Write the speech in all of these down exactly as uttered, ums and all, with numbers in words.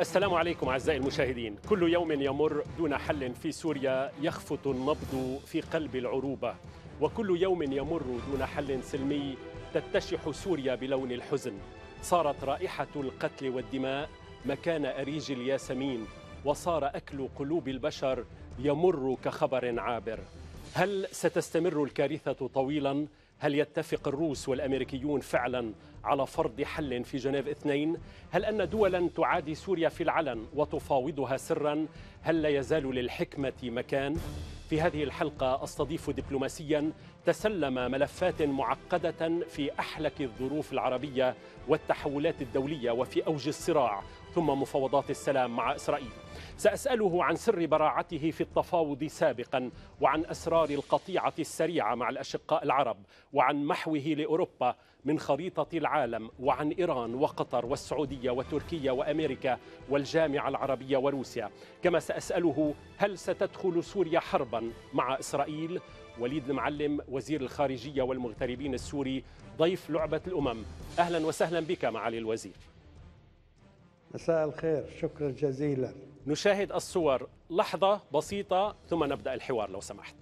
السلام عليكم أعزائي المشاهدين. كل يوم يمر دون حل في سوريا يخفت النبض في قلب العروبة، وكل يوم يمر دون حل سلمي تتشح سوريا بلون الحزن. صارت رائحة القتل والدماء مكان أريج الياسمين، وصار أكل قلوب البشر يمر كخبر عابر. هل ستستمر الكارثة طويلا؟ هل يتفق الروس والأمريكيون فعلا على فرض حل في جنيف اثنين؟ هل أن دولا تعادي سوريا في العلن وتفاوضها سرا؟ هل لا يزال للحكمة مكان؟ في هذه الحلقة أستضيف دبلوماسيا تسلم ملفات معقدة في أحلك الظروف العربية والتحولات الدولية وفي أوج الصراع ثم مفاوضات السلام مع إسرائيل. سأسأله عن سر براعته في التفاوض سابقا، وعن أسرار القطيعة السريعة مع الأشقاء العرب، وعن محوه لأوروبا من خريطة العالم، وعن إيران وقطر والسعودية وتركيا وأمريكا والجامعة العربية وروسيا. كما سأسأله هل ستدخل سوريا حربا مع إسرائيل؟ وليد المعلم وزير الخارجية والمغتربين السوري ضيف لعبة الأمم. أهلا وسهلا بك معالي الوزير. مساء الخير، شكرا جزيلا. نشاهد الصور لحظة بسيطة ثم نبدأ الحوار لو سمحت.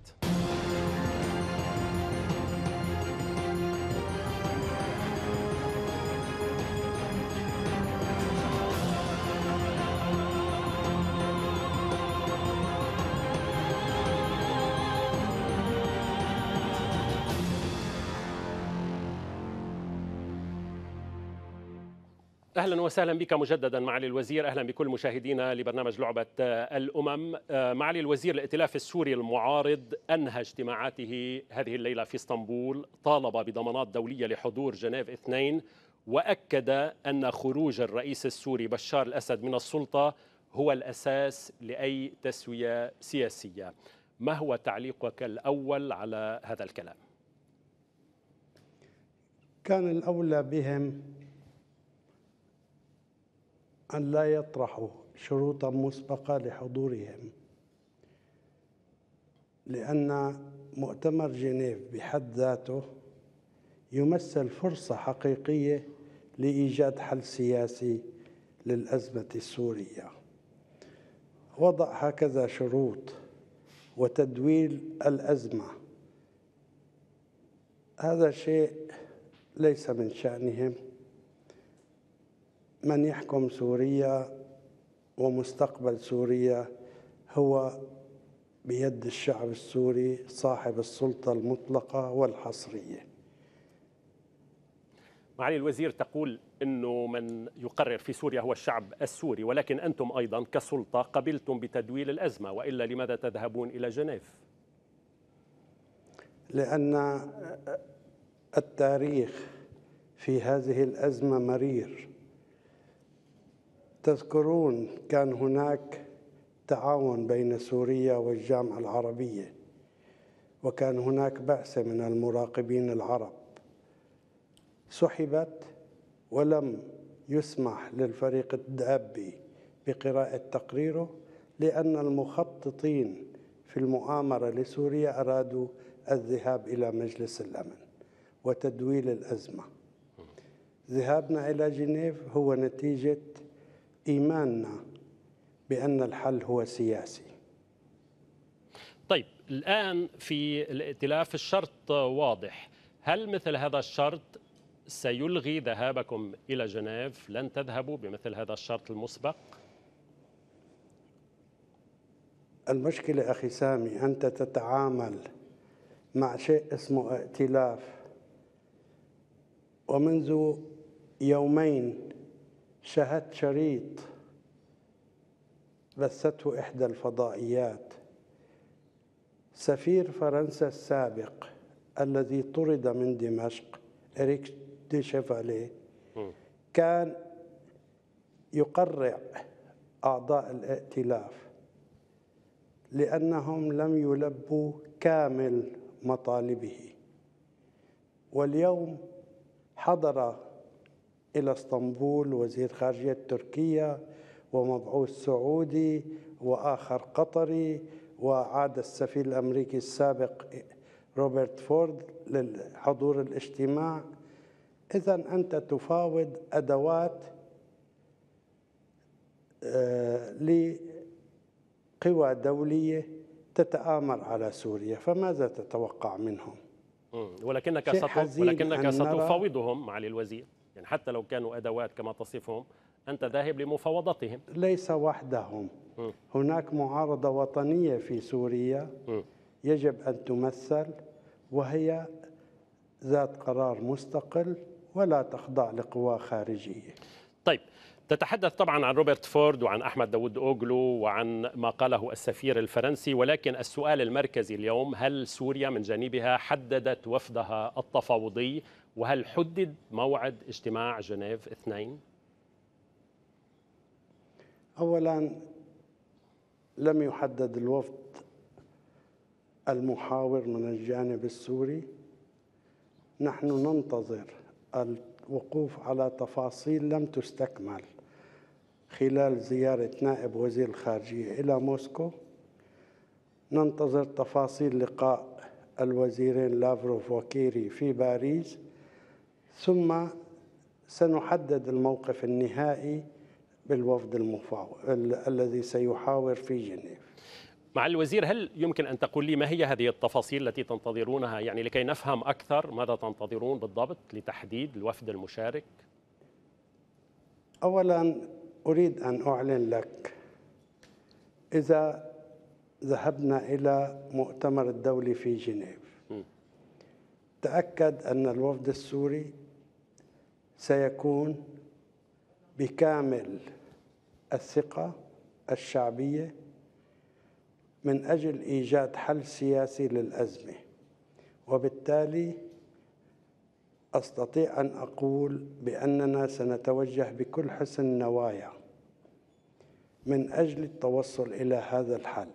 أهلا وسهلا بك مجددا معالي الوزير. أهلا بكل مشاهدينا لبرنامج لعبة الأمم. معالي الوزير، الائتلاف السوري المعارض أنهى اجتماعاته هذه الليلة في اسطنبول، طالب بضمانات دولية لحضور جنيف اثنين، وأكد أن خروج الرئيس السوري بشار الأسد من السلطة هو الأساس لأي تسوية سياسية. ما هو تعليقك الأول على هذا الكلام؟ كان الأولى بهم أن لا يطرحوا شروطا مسبقة لحضورهم، لأن مؤتمر جنيف بحد ذاته يمثل فرصة حقيقية لإيجاد حل سياسي للأزمة السورية. وضع هكذا شروط وتدويل الأزمة هذا شيء ليس من شأنهم. من يحكم سوريا ومستقبل سوريا هو بيد الشعب السوري صاحب السلطة المطلقة والحصرية. معالي الوزير، تقول أنه من يقرر في سوريا هو الشعب السوري، ولكن أنتم أيضا كسلطة قبلتم بتدويل الأزمة، وإلا لماذا تذهبون إلى جنيف؟ لأن التاريخ في هذه الأزمة مرير. تذكرون كان هناك تعاون بين سوريا والجامعة العربية، وكان هناك بعثة من المراقبين العرب، سحبت ولم يسمح للفريق الدابي بقراءة تقريره، لأن المخططين في المؤامرة لسوريا أرادوا الذهاب إلى مجلس الأمن وتدويل الأزمة. ذهابنا إلى جنيف هو نتيجة إيماننا بأن الحل هو سياسي. طيب، الآن في الائتلاف الشرط واضح. هل مثل هذا الشرط سيلغي ذهابكم إلى جنيف؟ لن تذهبوا بمثل هذا الشرط المسبق؟ المشكلة أخي سامي، أنت تتعامل مع شيء اسمه ائتلاف، ومنذ يومين شاهدت شريط بثته إحدى الفضائيات. سفير فرنسا السابق الذي طرد من دمشق إريك دي شيفاليه كان يقرع أعضاء الائتلاف لأنهم لم يلبوا كامل مطالبه. واليوم حضر إلى اسطنبول وزير خارجية تركيا ومبعوث سعودي وآخر قطري، وعاد السفير الأمريكي السابق روبرت فورد لحضور الاجتماع. إذن أنت تفاوض أدوات لقوى دولية تتآمر على سوريا، فماذا تتوقع منهم؟ ولكنك ست... ولكنك ستفاوضهم معالي الوزير، يعني حتى لو كانوا أدوات كما تصفهم أنت ذاهب لمفاوضتهم. ليس وحدهم، م. هناك معارضة وطنية في سوريا م. يجب أن تمثل، وهي ذات قرار مستقل ولا تخضع لقوى خارجية. طيب، تتحدث طبعا عن روبرت فورد وعن أحمد داود أوغلو وعن ما قاله السفير الفرنسي، ولكن السؤال المركزي اليوم: هل سوريا من جانبها حددت وفدها التفاوضي؟ وهل حدد موعد اجتماع جنيف اثنين؟ أولا، لم يحدد الوفد المحاور من الجانب السوري. نحن ننتظر الوقوف على تفاصيل لم تستكمل خلال زيارة نائب وزير الخارجية إلى موسكو. ننتظر تفاصيل لقاء الوزيرين لافروف وكيري في باريس، ثم سنحدد الموقف النهائي بالوفد المفاوض الذي سيحاور في جنيف. معالي الوزير، هل يمكن أن تقول لي ما هي هذه التفاصيل التي تنتظرونها، يعني لكي نفهم أكثر ماذا تنتظرون بالضبط لتحديد الوفد المشارك؟ أولا، أريد أن أعلن لك، إذا ذهبنا إلى مؤتمر الدولي في جنيف م. تأكد أن الوفد السوري سيكون بكامل الثقة الشعبية من أجل إيجاد حل سياسي للأزمة، وبالتالي أستطيع أن أقول بأننا سنتوجه بكل حسن نوايا من أجل التوصل إلى هذا الحل.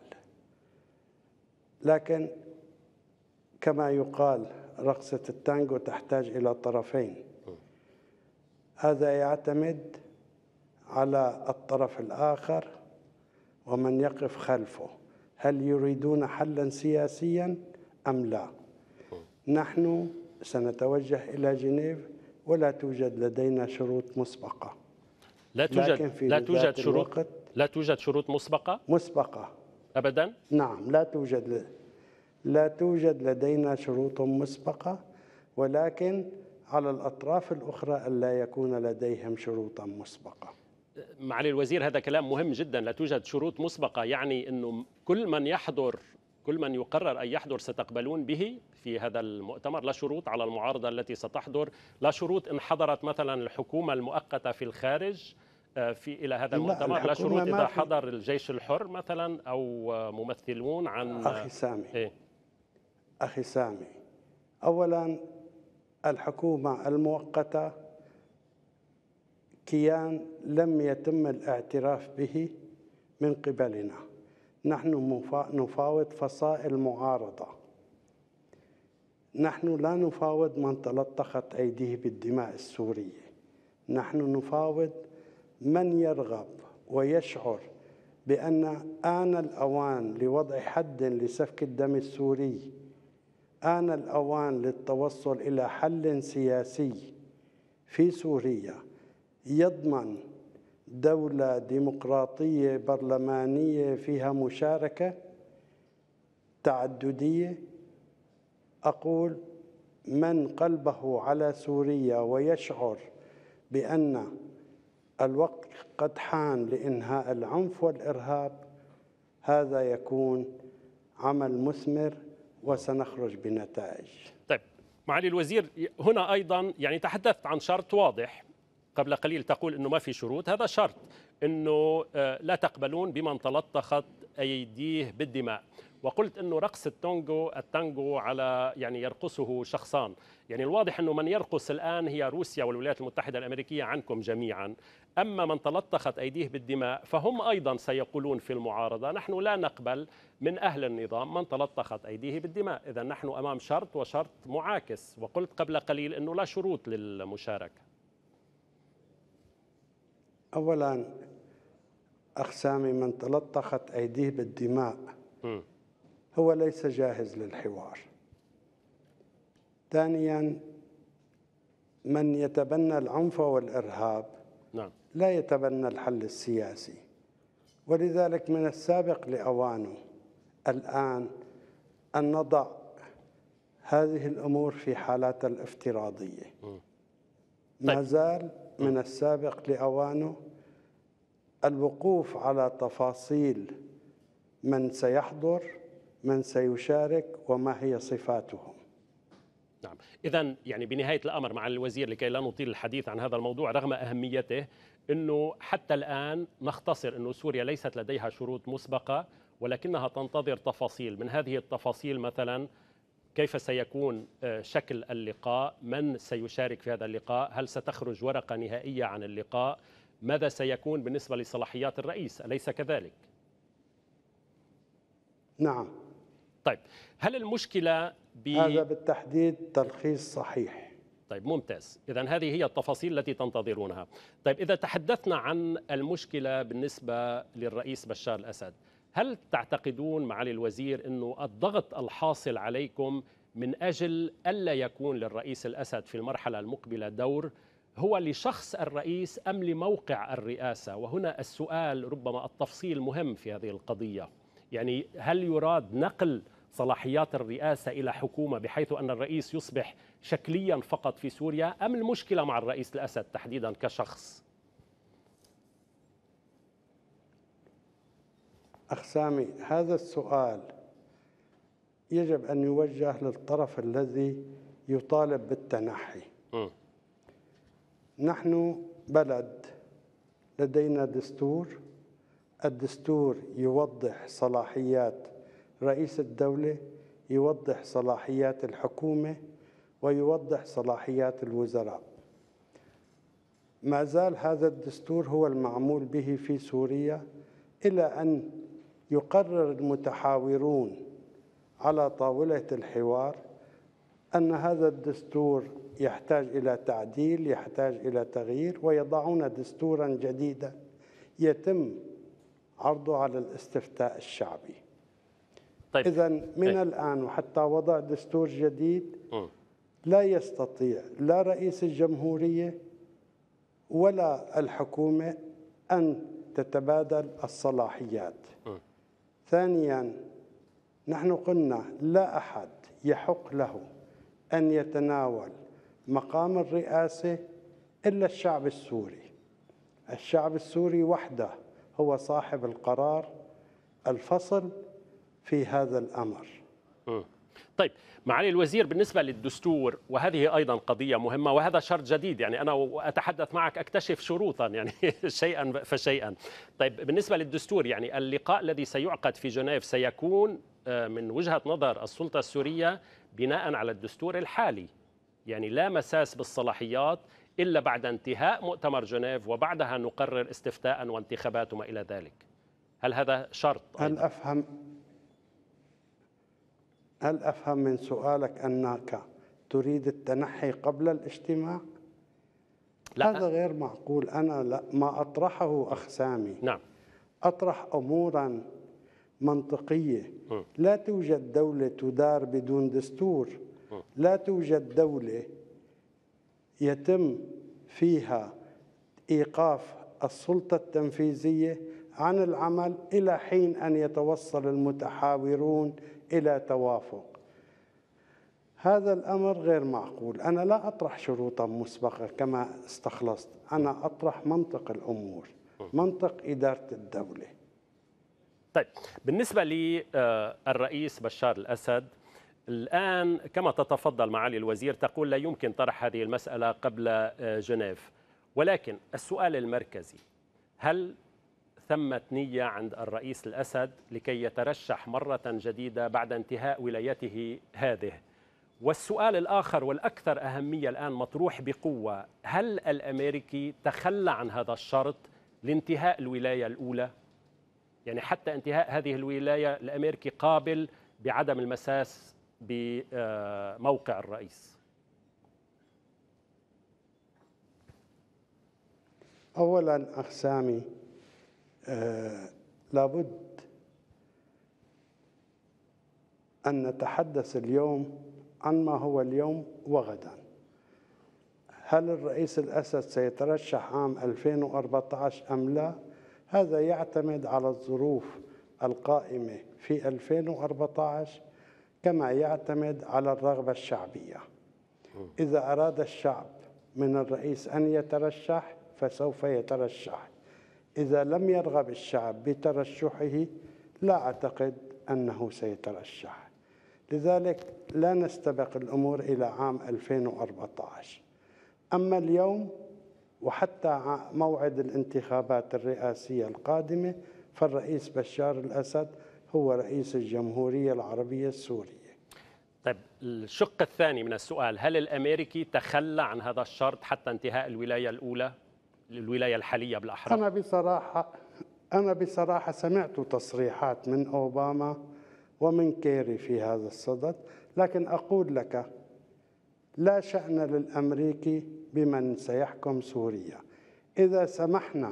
لكن كما يقال، رقصة التانجو تحتاج إلى طرفين. هذا يعتمد على الطرف الآخر ومن يقف خلفه، هل يريدون حلا سياسيا أم لا؟ نحن سنتوجه إلى جنيف ولا توجد لدينا شروط مسبقة. لا توجد لا توجد شروط لا توجد شروط مسبقة مسبقة أبدا؟ نعم، لا توجد لا توجد لدينا شروط مسبقة، ولكن على الأطراف الأخرى ألا يكون لديهم شروطا مسبقة. معالي الوزير، هذا كلام مهم جدا. لا توجد شروط مسبقة يعني أنه كل من يحضر كل من يقرر أن يحضر ستقبلون به في هذا المؤتمر؟ لا شروط على المعارضة التي ستحضر؟ لا شروط إن حضرت مثلا الحكومة المؤقتة في الخارج في إلى هذا المؤتمر؟ لا, لا شروط إذا حضر الجيش الحر مثلا أو ممثلون عن أخي سامي إيه؟ أخي سامي أولا، الحكومة المؤقتة كيان لم يتم الاعتراف به من قبلنا. نحن نفاوض فصائل معارضة، نحن لا نفاوض من تلطخت أيديه بالدماء السورية. نحن نفاوض من يرغب ويشعر بأن آن الأوان لوضع حد لسفك الدم السوري، آن الأوان للتوصل إلى حل سياسي في سوريا يضمن دولة ديمقراطية برلمانية فيها مشاركة تعددية. أقول من قلبه على سوريا ويشعر بأن الوقت قد حان لإنهاء العنف والإرهاب، هذا يكون عمل مثمر وسنخرج بنتائج. طيب معالي الوزير، هنا أيضا يعني تحدثت عن شرط واضح قبل قليل، تقول أنه ما في شروط. هذا شرط أنه لا تقبلون بمن تلطخت أيديه بالدماء، وقلت أنه رقص التانجو التانجو على يعني يرقصه شخصان. يعني الواضح أنه من يرقص الآن هي روسيا والولايات المتحدة الأمريكية عنكم جميعا، أما من تلطخت أيديه بالدماء فهم أيضا سيقولون في المعارضة نحن لا نقبل من أهل النظام من تلطخت أيديه بالدماء. إذا نحن أمام شرط وشرط معاكس، وقلت قبل قليل أنه لا شروط للمشاركة. أولا أخ سامي، من تلطخت أيديه بالدماء م. هو ليس جاهز للحوار. ثانيا، من يتبنى العنف والإرهاب نعم. لا يتبنى الحل السياسي. ولذلك من السابق لأوانه الآن أن نضع هذه الأمور في حالاتها الافتراضية. ما زال من السابق لأوانه الوقوف على تفاصيل من سيحضر، من سيشارك، وما هي صفاتهم. نعم، إذن يعني بنهاية الأمر مع الوزير لكي لا نطيل الحديث عن هذا الموضوع رغم أهميته، أنه حتى الآن نختصر أنه سوريا ليست لديها شروط مسبقة ولكنها تنتظر تفاصيل. من هذه التفاصيل مثلا كيف سيكون شكل اللقاء، من سيشارك في هذا اللقاء، هل ستخرج ورقة نهائية عن اللقاء، ماذا سيكون بالنسبة لصلاحيات الرئيس، أليس كذلك؟ نعم. طيب هل المشكلة ب... هذا بالتحديد تلخيص صحيح. طيب ممتاز، إذن هذه هي التفاصيل التي تنتظرونها. طيب إذا تحدثنا عن المشكلة بالنسبة للرئيس بشار الأسد، هل تعتقدون معالي الوزير أنه الضغط الحاصل عليكم من أجل ألا يكون للرئيس الأسد في المرحلة المقبلة دور هو لشخص الرئيس أم لموقع الرئاسة؟ وهنا السؤال ربما التفصيل مهم في هذه القضية، يعني هل يراد نقل صلاحيات الرئاسة إلى حكومة بحيث أن الرئيس يصبح شكليا فقط في سوريا، أم المشكلة مع الرئيس الأسد تحديدا كشخص؟ أخ سامي، هذا السؤال يجب أن يوجه للطرف الذي يطالب بالتنحي. م. نحن بلد لدينا دستور، الدستور يوضح صلاحيات رئيس الدولة، يوضح صلاحيات الحكومة، ويوضح صلاحيات الوزراء. ما زال هذا الدستور هو المعمول به في سوريا إلى أن يقرر المتحاورون على طاولة الحوار أن هذا الدستور يحتاج إلى تعديل، يحتاج إلى تغيير، ويضعون دستورا جديدا يتم عرضه على الاستفتاء الشعبي. طيب. إذن من طيب. الآن وحتى وضع دستور جديد م. لا يستطيع لا رئيس الجمهورية ولا الحكومة أن تتبادل الصلاحيات. م. ثانيا، نحن قلنا لا أحد يحق له أن يتناول مقام الرئاسة إلا الشعب السوري. الشعب السوري وحده هو صاحب القرار الفصل في هذا الأمر. م. طيب معالي الوزير، بالنسبة للدستور، وهذه أيضا قضية مهمة وهذا شرط جديد، يعني أنا أتحدث معك أكتشف شروطا يعني شيئا فشيئا. طيب بالنسبة للدستور، يعني اللقاء الذي سيعقد في جنيف سيكون من وجهة نظر السلطة السورية بناء على الدستور الحالي، يعني لا مساس بالصلاحيات إلا بعد انتهاء مؤتمر جنيف وبعدها نقرر استفتاء وانتخابات وما إلى ذلك. هل هذا شرط أيضا؟ هل أفهم هل أفهم من سؤالك أنك تريد التنحي قبل الاجتماع؟ لا. هذا غير معقول. أنا لا ما أطرحه أخ سامي. نعم. أطرح أمورا منطقية. م. لا توجد دولة تدار بدون دستور. م. لا توجد دولة يتم فيها إيقاف السلطة التنفيذية عن العمل إلى حين أن يتوصل المتحاورون إلى توافق. هذا الأمر غير معقول. أنا لا أطرح شروطا مسبقة كما استخلصت، أنا أطرح منطق الأمور، منطق إدارة الدولة. طيب بالنسبة للرئيس بشار الأسد، الآن كما تتفضل معالي الوزير تقول لا يمكن طرح هذه المسألة قبل جنيف، ولكن السؤال المركزي، هل ثمة نية عند الرئيس الأسد لكي يترشح مرة جديدة بعد انتهاء ولايته هذه؟ والسؤال الآخر والأكثر أهمية الآن مطروح بقوة، هل الأمريكي تخلى عن هذا الشرط لانتهاء الولاية الأولى؟ يعني حتى انتهاء هذه الولاية الأمريكي قابل بعدم المساس بموقع الرئيس. أولا أخ سامي، آه لابد أن نتحدث اليوم عن ما هو اليوم وغدا. هل الرئيس الأسد سيترشح عام ألفين وأربعة عشر أم لا؟ هذا يعتمد على الظروف القائمة في ألفين وأربعة عشر كما يعتمد على الرغبة الشعبية. إذا أراد الشعب من الرئيس أن يترشح فسوف يترشح، إذا لم يرغب الشعب بترشحه لا أعتقد أنه سيترشح. لذلك لا نستبق الأمور إلى عام ألفين وأربعة عشر. أما اليوم وحتى موعد الانتخابات الرئاسية القادمة فالرئيس بشار الأسد هو رئيس الجمهورية العربية السورية. طيب الشق الثاني من السؤال، هل الأمريكي تخلى عن هذا الشرط حتى انتهاء الولاية الأولى، الولاية الحالية بالأحرى؟ أنا بصراحة أنا بصراحة سمعت تصريحات من أوباما ومن كيري في هذا الصدد، لكن أقول لك لا شأن للأمريكي بمن سيحكم سوريا. إذا سمحنا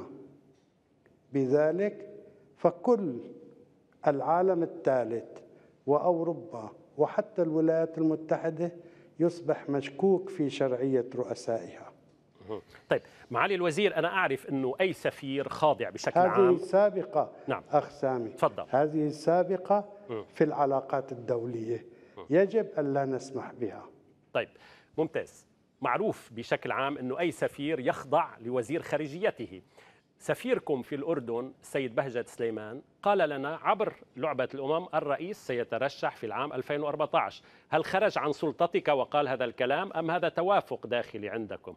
بذلك فكل العالم الثالث وأوروبا وحتى الولايات المتحدة يصبح مشكوك في شرعية رؤسائها. طيب معالي الوزير، أنا أعرف أنه أي سفير خاضع بشكل هذه عام. هذه سابقة. نعم. أخ سامي، تفضل. هذه سابقة في العلاقات الدولية، يجب أن لا نسمح بها. طيب ممتاز. معروف بشكل عام أنه أي سفير يخضع لوزير خارجيته. سفيركم في الأردن السيد بهجت سليمان قال لنا عبر لعبة الأمم الرئيس سيترشح في العام ألفين وأربعة عشر. هل خرج عن سلطتك وقال هذا الكلام أم هذا توافق داخلي عندكم؟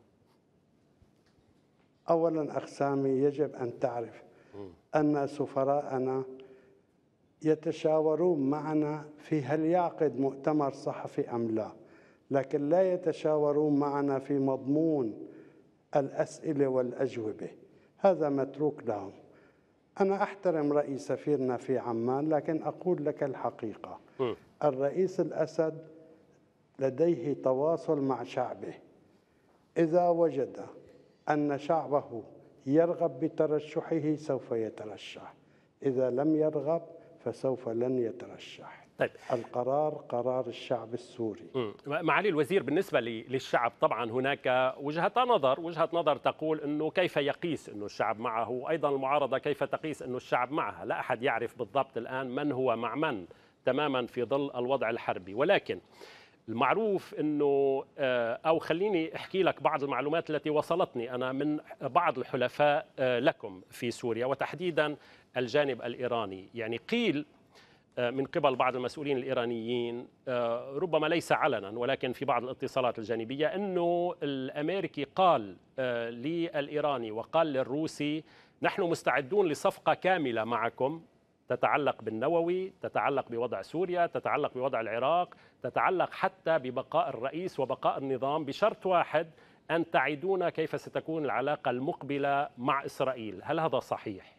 أولا أخ سامي، يجب أن تعرف أن سفراءنا يتشاورون معنا في هل يعقد مؤتمر صحفي أم لا، لكن لا يتشاورون معنا في مضمون الأسئلة والأجوبة، هذا متروك لهم. أنا أحترم رأي سفيرنا في عمان، لكن أقول لك الحقيقة، الرئيس الأسد لديه تواصل مع شعبه. إذا وجد أن شعبه يرغب بترشحه سوف يترشح، إذا لم يرغب فسوف لن يترشح. طيب. القرار قرار الشعب السوري. معالي الوزير، بالنسبة للشعب طبعا هناك وجهة نظر وجهة نظر تقول أنه كيف يقيس أنه الشعب معه، وأيضا المعارضة كيف تقيس أنه الشعب معها. لا أحد يعرف بالضبط الآن من هو مع من تماما في ظل الوضع الحربي، ولكن المعروف أنه أو خليني أحكي لك بعض المعلومات التي وصلتني أنا من بعض الحلفاء لكم في سوريا وتحديدا الجانب الإيراني. يعني قيل من قبل بعض المسؤولين الإيرانيين ربما ليس علنا ولكن في بعض الاتصالات الجانبية أنه الأمريكي قال للإيراني وقال للروسي نحن مستعدون لصفقة كاملة معكم تتعلق بالنووي، تتعلق بوضع سوريا، تتعلق بوضع العراق، تتعلق حتى ببقاء الرئيس وبقاء النظام، بشرط واحد أن تعيدونا كيف ستكون العلاقة المقبلة مع إسرائيل. هل هذا صحيح؟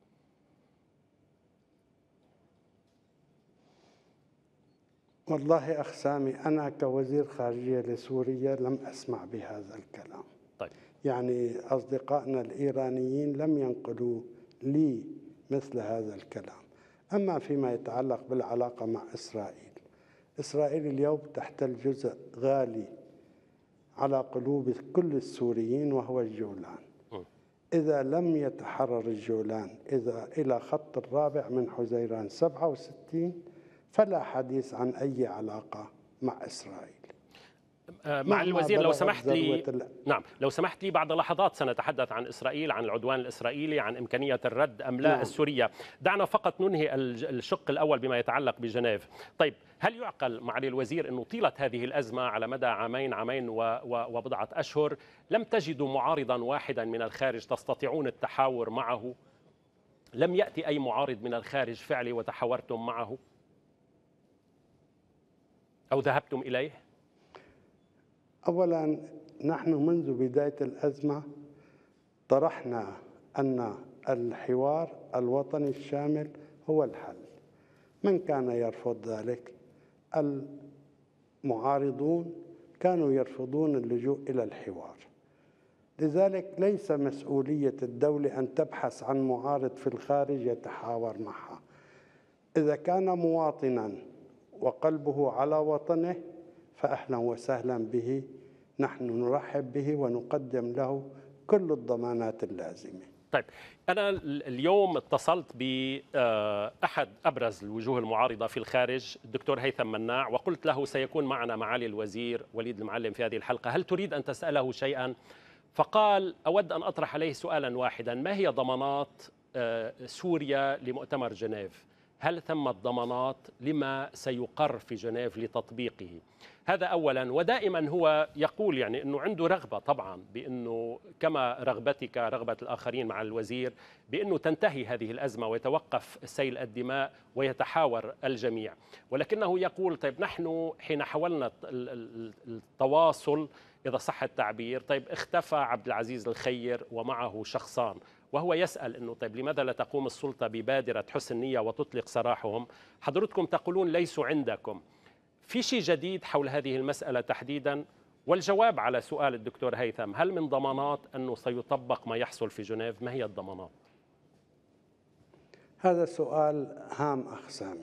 والله أخ سامي، أنا كوزير خارجية لسوريا لم أسمع بهذا الكلام. طيب. يعني أصدقائنا الإيرانيين لم ينقلوا لي مثل هذا الكلام. أما فيما يتعلق بالعلاقة مع إسرائيل، إسرائيل اليوم تحتل جزء غالي على قلوب كل السوريين وهو الجولان. إذا لم يتحرر الجولان إذا إلى خط الرابع من حزيران سبعة وستين فلا حديث عن أي علاقة مع إسرائيل. مع الوزير لو سمحت لي نعم لو سمحت لي بعد لحظات سنتحدث عن إسرائيل، عن العدوان الإسرائيلي، عن إمكانية الرد أم لا نعم. السورية. دعنا فقط ننهي الشق الأول بما يتعلق بجنيف. طيب، هل يعقل معالي الوزير أنه طيلة هذه الأزمة على مدى عامين عامين وبضعة أشهر لم تجدوا معارضا واحدا من الخارج تستطيعون التحاور معه؟ لم يأتي أي معارض من الخارج فعلي وتحاورتم معه أو ذهبتم إليه؟ أولا، نحن منذ بداية الأزمة طرحنا أن الحوار الوطني الشامل هو الحل. من كان يرفض ذلك؟ المعارضون كانوا يرفضون اللجوء إلى الحوار. لذلك ليس مسؤولية الدولة أن تبحث عن معارض في الخارج يتحاور معها. إذا كان مواطنا وقلبه على وطنه فأهلا وسهلا به، نحن نرحب به ونقدم له كل الضمانات اللازمة. طيب أنا اليوم اتصلت بأحد أبرز الوجوه المعارضة في الخارج الدكتور هيثم مناع، وقلت له سيكون معنا معالي الوزير وليد المعلم في هذه الحلقة، هل تريد أن تسأله شيئا؟ فقال أود أن أطرح عليه سؤالا واحدا، ما هي ضمانات سوريا لمؤتمر جنيف؟ هل ثمت ضمانات لما سيقر في جنيف لتطبيقه؟ هذا أولا. ودائما هو يقول يعني أنه عنده رغبة طبعا بأنه كما رغبتك رغبة الآخرين مع الوزير بأنه تنتهي هذه الأزمة ويتوقف سيل الدماء ويتحاور الجميع، ولكنه يقول طيب نحن حين حاولنا التواصل إذا صح التعبير، طيب اختفى عبد العزيز الخير ومعه شخصان، وهو يسأل أنه طيب لماذا لا تقوم السلطة ببادرة حسن نية وتطلق سراحهم؟ حضرتكم تقولون ليسوا عندكم. في شيء جديد حول هذه المسألة تحديدا؟ والجواب على سؤال الدكتور هيثم، هل من ضمانات أنه سيطبق ما يحصل في جنيف؟ ما هي الضمانات؟ هذا سؤال هام أخ سامي.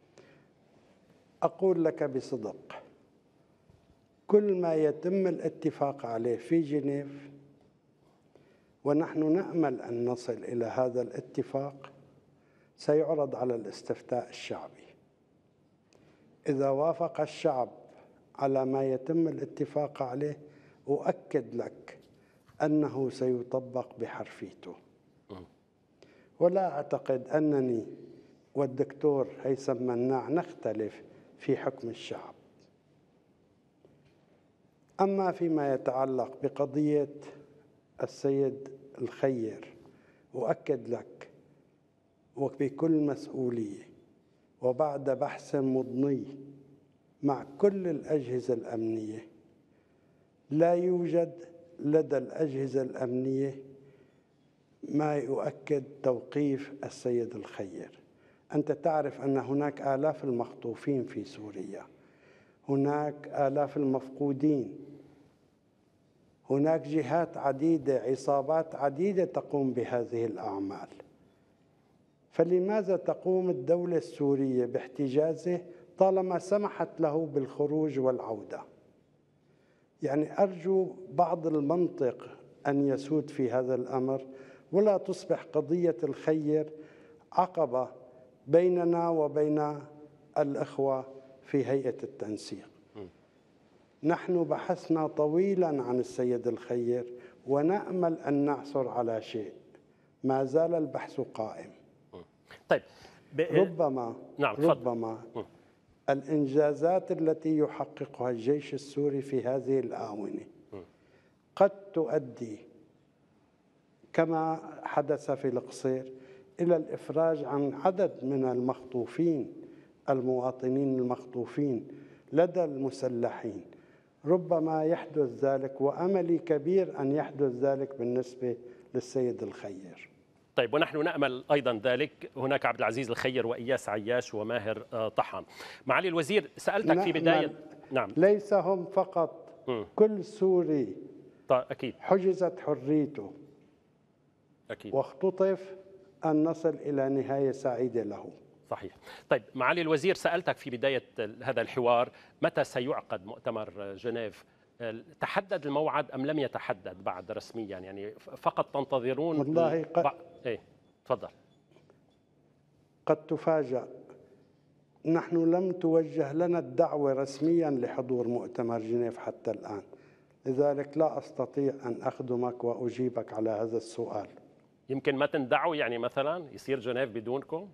أقول لك بصدق، كل ما يتم الاتفاق عليه في جنيف ونحن نأمل أن نصل إلى هذا الاتفاق سيعرض على الاستفتاء الشعبي. إذا وافق الشعب على ما يتم الاتفاق عليه أؤكد لك أنه سيطبق بحرفيته، ولا أعتقد أنني والدكتور هيثم مناع نختلف في حكم الشعب. أما فيما يتعلق بقضية السيد الخير أؤكد لك وبكل مسؤولية وبعد بحث مضني مع كل الأجهزة الأمنية، لا يوجد لدى الأجهزة الأمنية ما يؤكد توقيف السيد الخير. أنت تعرف أن هناك آلاف المخطوفين في سوريا، هناك آلاف المفقودين، هناك جهات عديدة، عصابات عديدة تقوم بهذه الأعمال. فلماذا تقوم الدولة السورية باحتجازه طالما سمحت له بالخروج والعودة؟ يعني أرجو بعض المنطق أن يسود في هذا الأمر، ولا تصبح قضية الخير عقبة بيننا وبين الإخوة في هيئة التنسيق. نحن بحثنا طويلا عن السيد الخير ونأمل أن نعثر على شيء، ما زال البحث قائم. طيب ب... ربما نعم ربما م. الإنجازات التي يحققها الجيش السوري في هذه الآونة م. قد تؤدي كما حدث في القصير إلى الإفراج عن عدد من المخطوفين، المواطنين المخطوفين لدى المسلحين. ربما يحدث ذلك، وأملي كبير أن يحدث ذلك بالنسبة للسيد الخير. طيب ونحن نأمل أيضا ذلك. هناك عبد العزيز الخير وإياس عياش وماهر طحان. معالي الوزير سألتك في بداية نعم ليس هم فقط م. كل سوري طيب أكيد حجزت حريته أكيد واختطف أن نصل إلى نهاية سعيدة له. صحيح. طيب معالي الوزير سألتك في بداية هذا الحوار متى سيعقد مؤتمر جنيف؟ تحدد الموعد أم لم يتحدد بعد رسميا؟ يعني فقط تنتظرون؟ والله قد ب... إيه تفضل. قد تفاجأ، نحن لم توجه لنا الدعوة رسميا لحضور مؤتمر جنيف حتى الآن، لذلك لا أستطيع أن أخدمك وأجيبك على هذا السؤال. يمكن ما تندعوا يعني مثلا يصير جنيف بدونكم؟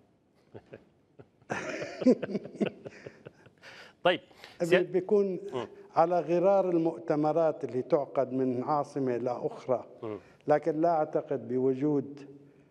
طيب بيكون على غرار المؤتمرات اللي تعقد من عاصمة إلى أخرى، لكن لا أعتقد بوجود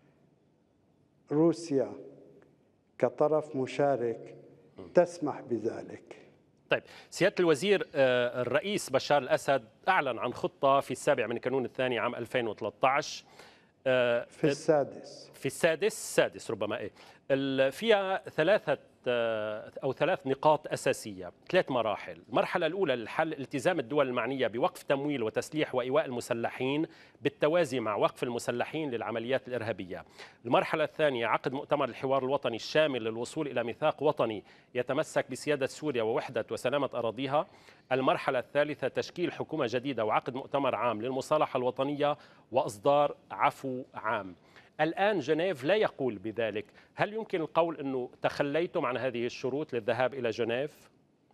روسيا كطرف مشارك تسمح بذلك. طيب سيادة الوزير، الرئيس بشار الأسد أعلن عن خطة في السابع من كانون الثاني عام ألفين وثلاثة عشر في السادس في السادس السادس ربما إيه فيها ثلاثة أو ثلاث نقاط أساسية، ثلاث مراحل. المرحلة الأولى للحل التزام الدول المعنية بوقف تمويل وتسليح وإيواء المسلحين بالتوازي مع وقف المسلحين للعمليات الإرهابية. المرحلة الثانية عقد مؤتمر الحوار الوطني الشامل للوصول إلى ميثاق وطني يتمسك بسيادة سوريا ووحدة وسلامة أراضيها. المرحلة الثالثة تشكيل حكومة جديدة وعقد مؤتمر عام للمصالحة الوطنية وإصدار عفو عام. الآن جنيف لا يقول بذلك، هل يمكن القول أنه تخليتم عن هذه الشروط للذهاب إلى جنيف؟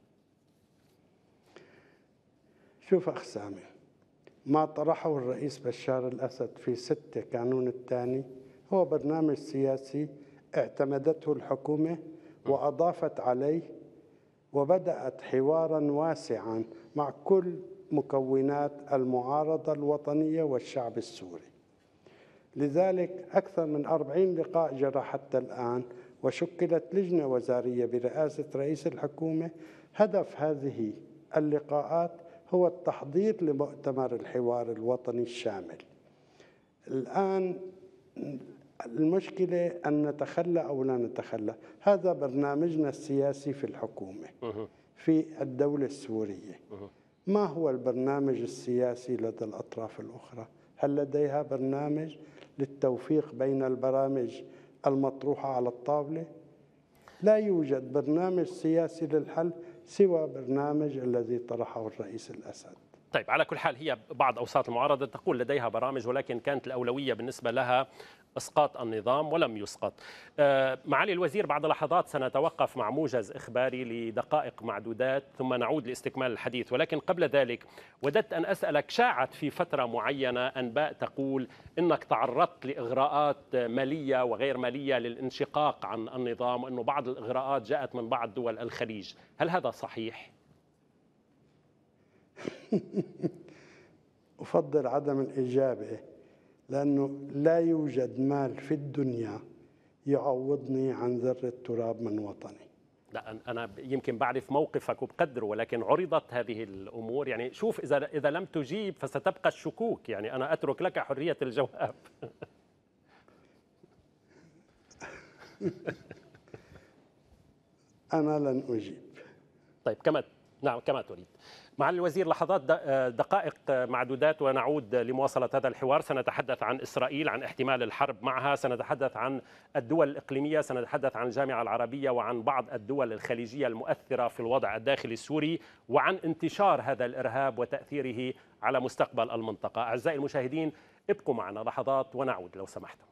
شوف أخ سامي، ما طرحه الرئيس بشار الأسد في ستة كانون الثاني هو برنامج سياسي اعتمدته الحكومة وأضافت عليه وبدأت حوارا واسعا مع كل مكونات المعارضة الوطنية والشعب السوري. لذلك أكثر من أربعين لقاء جرى حتى الآن، وشكلت لجنة وزارية برئاسة رئيس الحكومة. هدف هذه اللقاءات هو التحضير لمؤتمر الحوار الوطني الشامل. الآن المشكلة أن نتخلى أو لا نتخلى، هذا برنامجنا السياسي في الحكومة في الدولة السورية. ما هو البرنامج السياسي لدى الأطراف الأخرى؟ هل لديها برنامج للتوفيق بين البرامج المطروحة على الطاولة؟ لا يوجد برنامج سياسي للحل سوى برنامج الذي طرحه الرئيس الأسد. طيب، على كل حال هي بعض أوساط المعارضة تقول لديها برامج، ولكن كانت الأولوية بالنسبة لها إسقاط النظام ولم يسقط. معالي الوزير، بعد لحظات سنتوقف مع موجز إخباري لدقائق معدودات ثم نعود لاستكمال الحديث، ولكن قبل ذلك وددت أن أسألك، شاعت في فترة معينة أنباء تقول إنك تعرضت لإغراءات مالية وغير مالية للانشقاق عن النظام، وأنه بعض الإغراءات جاءت من بعض دول الخليج، هل هذا صحيح؟ أفضل عدم الإجابة، لأنه لا يوجد مال في الدنيا يعوضني عن ذرة تراب من وطني. لا، أنا يمكن بعرف موقفك وبقدره، ولكن عرضت هذه الأمور. يعني شوف، إذا إذا لم تجيب فستبقى الشكوك، يعني أنا أترك لك حرية الجواب. أنا لن أجيب. طيب، كما نعم كما تريد. معالي الوزير، لحظات دقائق معدودات ونعود لمواصلة هذا الحوار. سنتحدث عن إسرائيل، عن احتمال الحرب معها، سنتحدث عن الدول الإقليمية، سنتحدث عن الجامعة العربية وعن بعض الدول الخليجية المؤثرة في الوضع الداخلي السوري، وعن انتشار هذا الإرهاب وتأثيره على مستقبل المنطقة. أعزائي المشاهدين، ابقوا معنا لحظات ونعود لو سمحتم.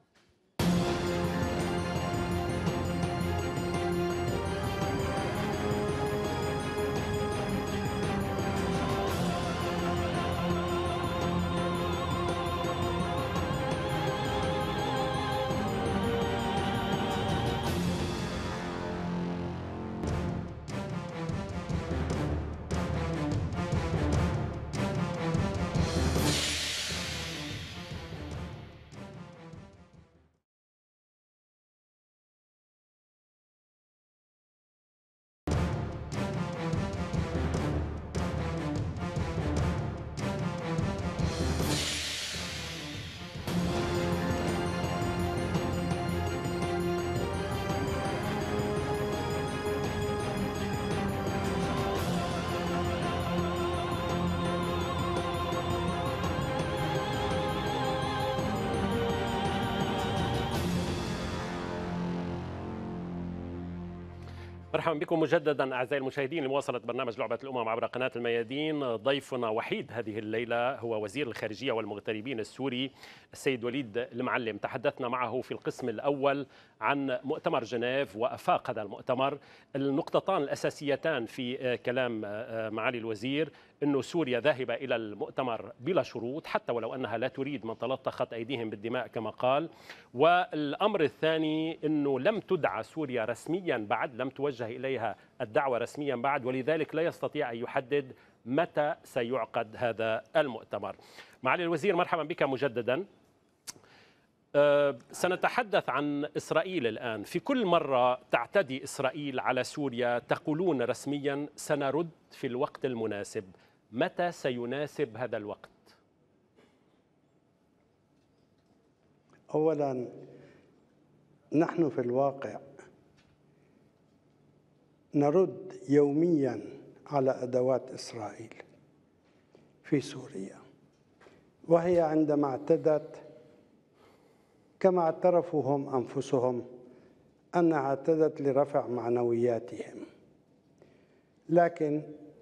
مرحبا بكم مجددا أعزائي المشاهدين لمواصلة برنامج لعبة الأمم عبر قناة الميادين. ضيفنا وحيد هذه الليلة هو وزير الخارجية والمغتربين السوري السيد وليد المعلم. تحدثنا معه في القسم الأول عن مؤتمر جنيف وآفاق هذا المؤتمر. النقطتان الأساسيتان في كلام معالي الوزير أنه سوريا ذاهبة إلى المؤتمر بلا شروط، حتى ولو أنها لا تريد من تلطخت أيديهم بالدماء كما قال. والأمر الثاني أنه لم تدعى سوريا رسميا بعد، لم توجه إليها الدعوة رسميا بعد، ولذلك لا يستطيع أن يحدد متى سيعقد هذا المؤتمر. معالي الوزير، مرحبا بك مجددا. أه سنتحدث عن إسرائيل الآن. في كل مرة تعتدي إسرائيل على سوريا تقولون رسميا سنرد في الوقت المناسب، متى سيناسب هذا الوقت؟ أولا نحن في الواقع نرد يوميا على أدوات إسرائيل في سوريا، وهي عندما اعتدت كما اعترفوا هم أنفسهم أنها اعتدت لرفع معنوياتهم، لكن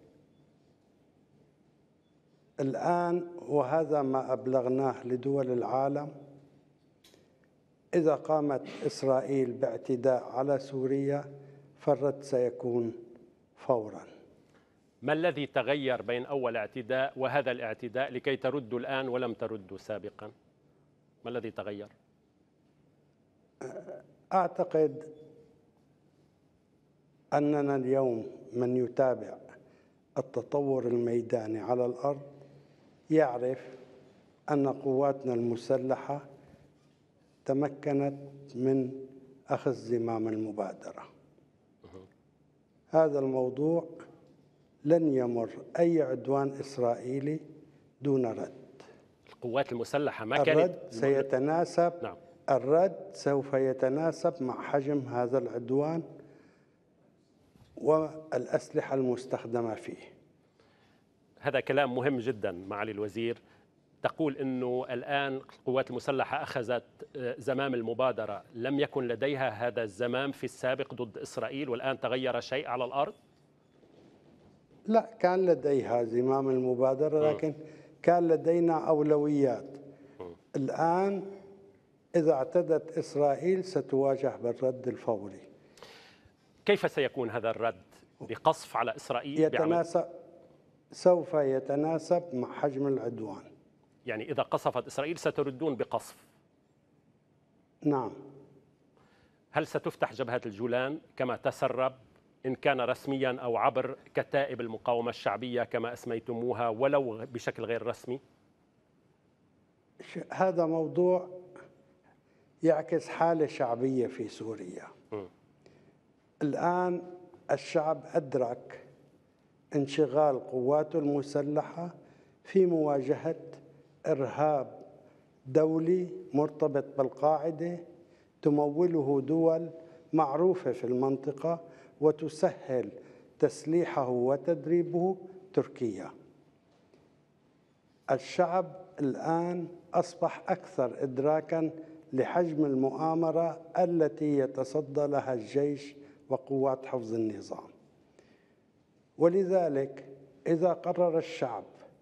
الآن وهذا ما أبلغناه لدول العالم، إذا قامت إسرائيل باعتداء على سوريا فالرد سيكون فوراً. ما الذي تغير بين أول اعتداء وهذا الاعتداء لكي تردوا الآن ولم تردوا سابقاً؟ ما الذي تغير؟ أعتقد أننا اليوم من يتابع التطور الميداني على الأرض يعرف أن قواتنا المسلحة تمكنت من أخذ زمام المبادرة. هذا الموضوع لن يمر أي عدوان إسرائيلي دون رد. القوات المسلحة ما كانت الرد سيتناسب نعم. الرد سوف يتناسب مع حجم هذا العدوان والأسلحة المستخدمة فيه. هذا كلام مهم جدا معالي الوزير. تقول أنه الآن القوات المسلحة أخذت زمام المبادرة، لم يكن لديها هذا الزمام في السابق ضد إسرائيل والآن تغير شيء على الأرض؟ لا، كان لديها زمام المبادرة لكن كان لدينا أولويات. الآن إذا اعتدت إسرائيل ستواجه بالرد الفوري. كيف سيكون هذا الرد؟ بقصف على إسرائيل؟ يتناسب سوف يتناسب مع حجم العدوان. يعني إذا قصفت إسرائيل ستردون بقصف؟ نعم. هل ستفتح جبهة الجولان كما تسرب إن كان رسميا أو عبر كتائب المقاومة الشعبية كما أسميتموها ولو بشكل غير رسمي؟ هذا موضوع يعكس حالة شعبية في سوريا. م. الآن الشعب أدرك انشغال قواته المسلحة في مواجهة إرهاب دولي مرتبط بالقاعدة تموله دول معروفة في المنطقة وتسهل تسليحه وتدريبه تركيا. الشعب الآن أصبح أكثر إدراكاً لحجم المؤامرة التي يتصدى لها الجيش وقوات حفظ النظام، ولذلك إذا قرر الشعب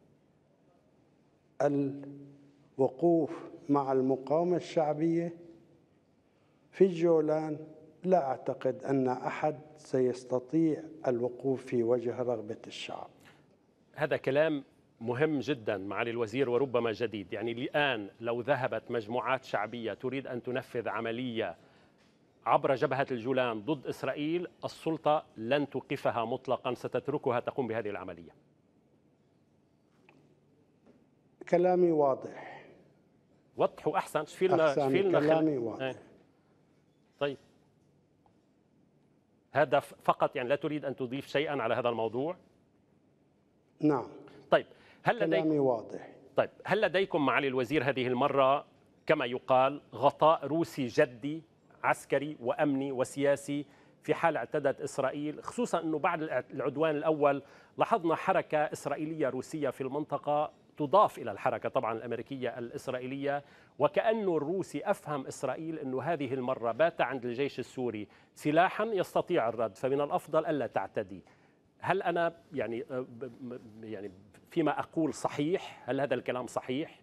الوقوف مع المقاومة الشعبية في الجولان لا أعتقد أن أحد سيستطيع الوقوف في وجه رغبة الشعب. هذا كلام مهم جدا معالي الوزير وربما جديد. يعني الآن لو ذهبت مجموعات شعبية تريد أن تنفذ عملية عبر جبهة الجولان ضد إسرائيل، السلطة لن توقفها مطلقا، ستتركها تقوم بهذه العملية. كلامي واضح. وضحوا أحسن. شفيلنا شفيلنا كلامي واضح. اه. طيب هذا فقط، يعني لا تريد أن تضيف شيئا على هذا الموضوع؟ نعم. طيب هل كلامي لديكم واضح. طيب هل لديكم معالي الوزير هذه المرة كما يقال غطاء روسي جدي عسكري وأمني وسياسي في حال اعتدت إسرائيل، خصوصا أنه بعد العدوان الأول لاحظنا حركة إسرائيلية روسية في المنطقة تضاف إلى الحركة طبعا الأمريكية الإسرائيلية، وكأنه الروسي أفهم إسرائيل أنه هذه المرة بات عند الجيش السوري سلاحا يستطيع الرد، فمن الأفضل ألا تعتدي. هل أنا يعني يعني فيما أقول صحيح؟ هل هذا الكلام صحيح؟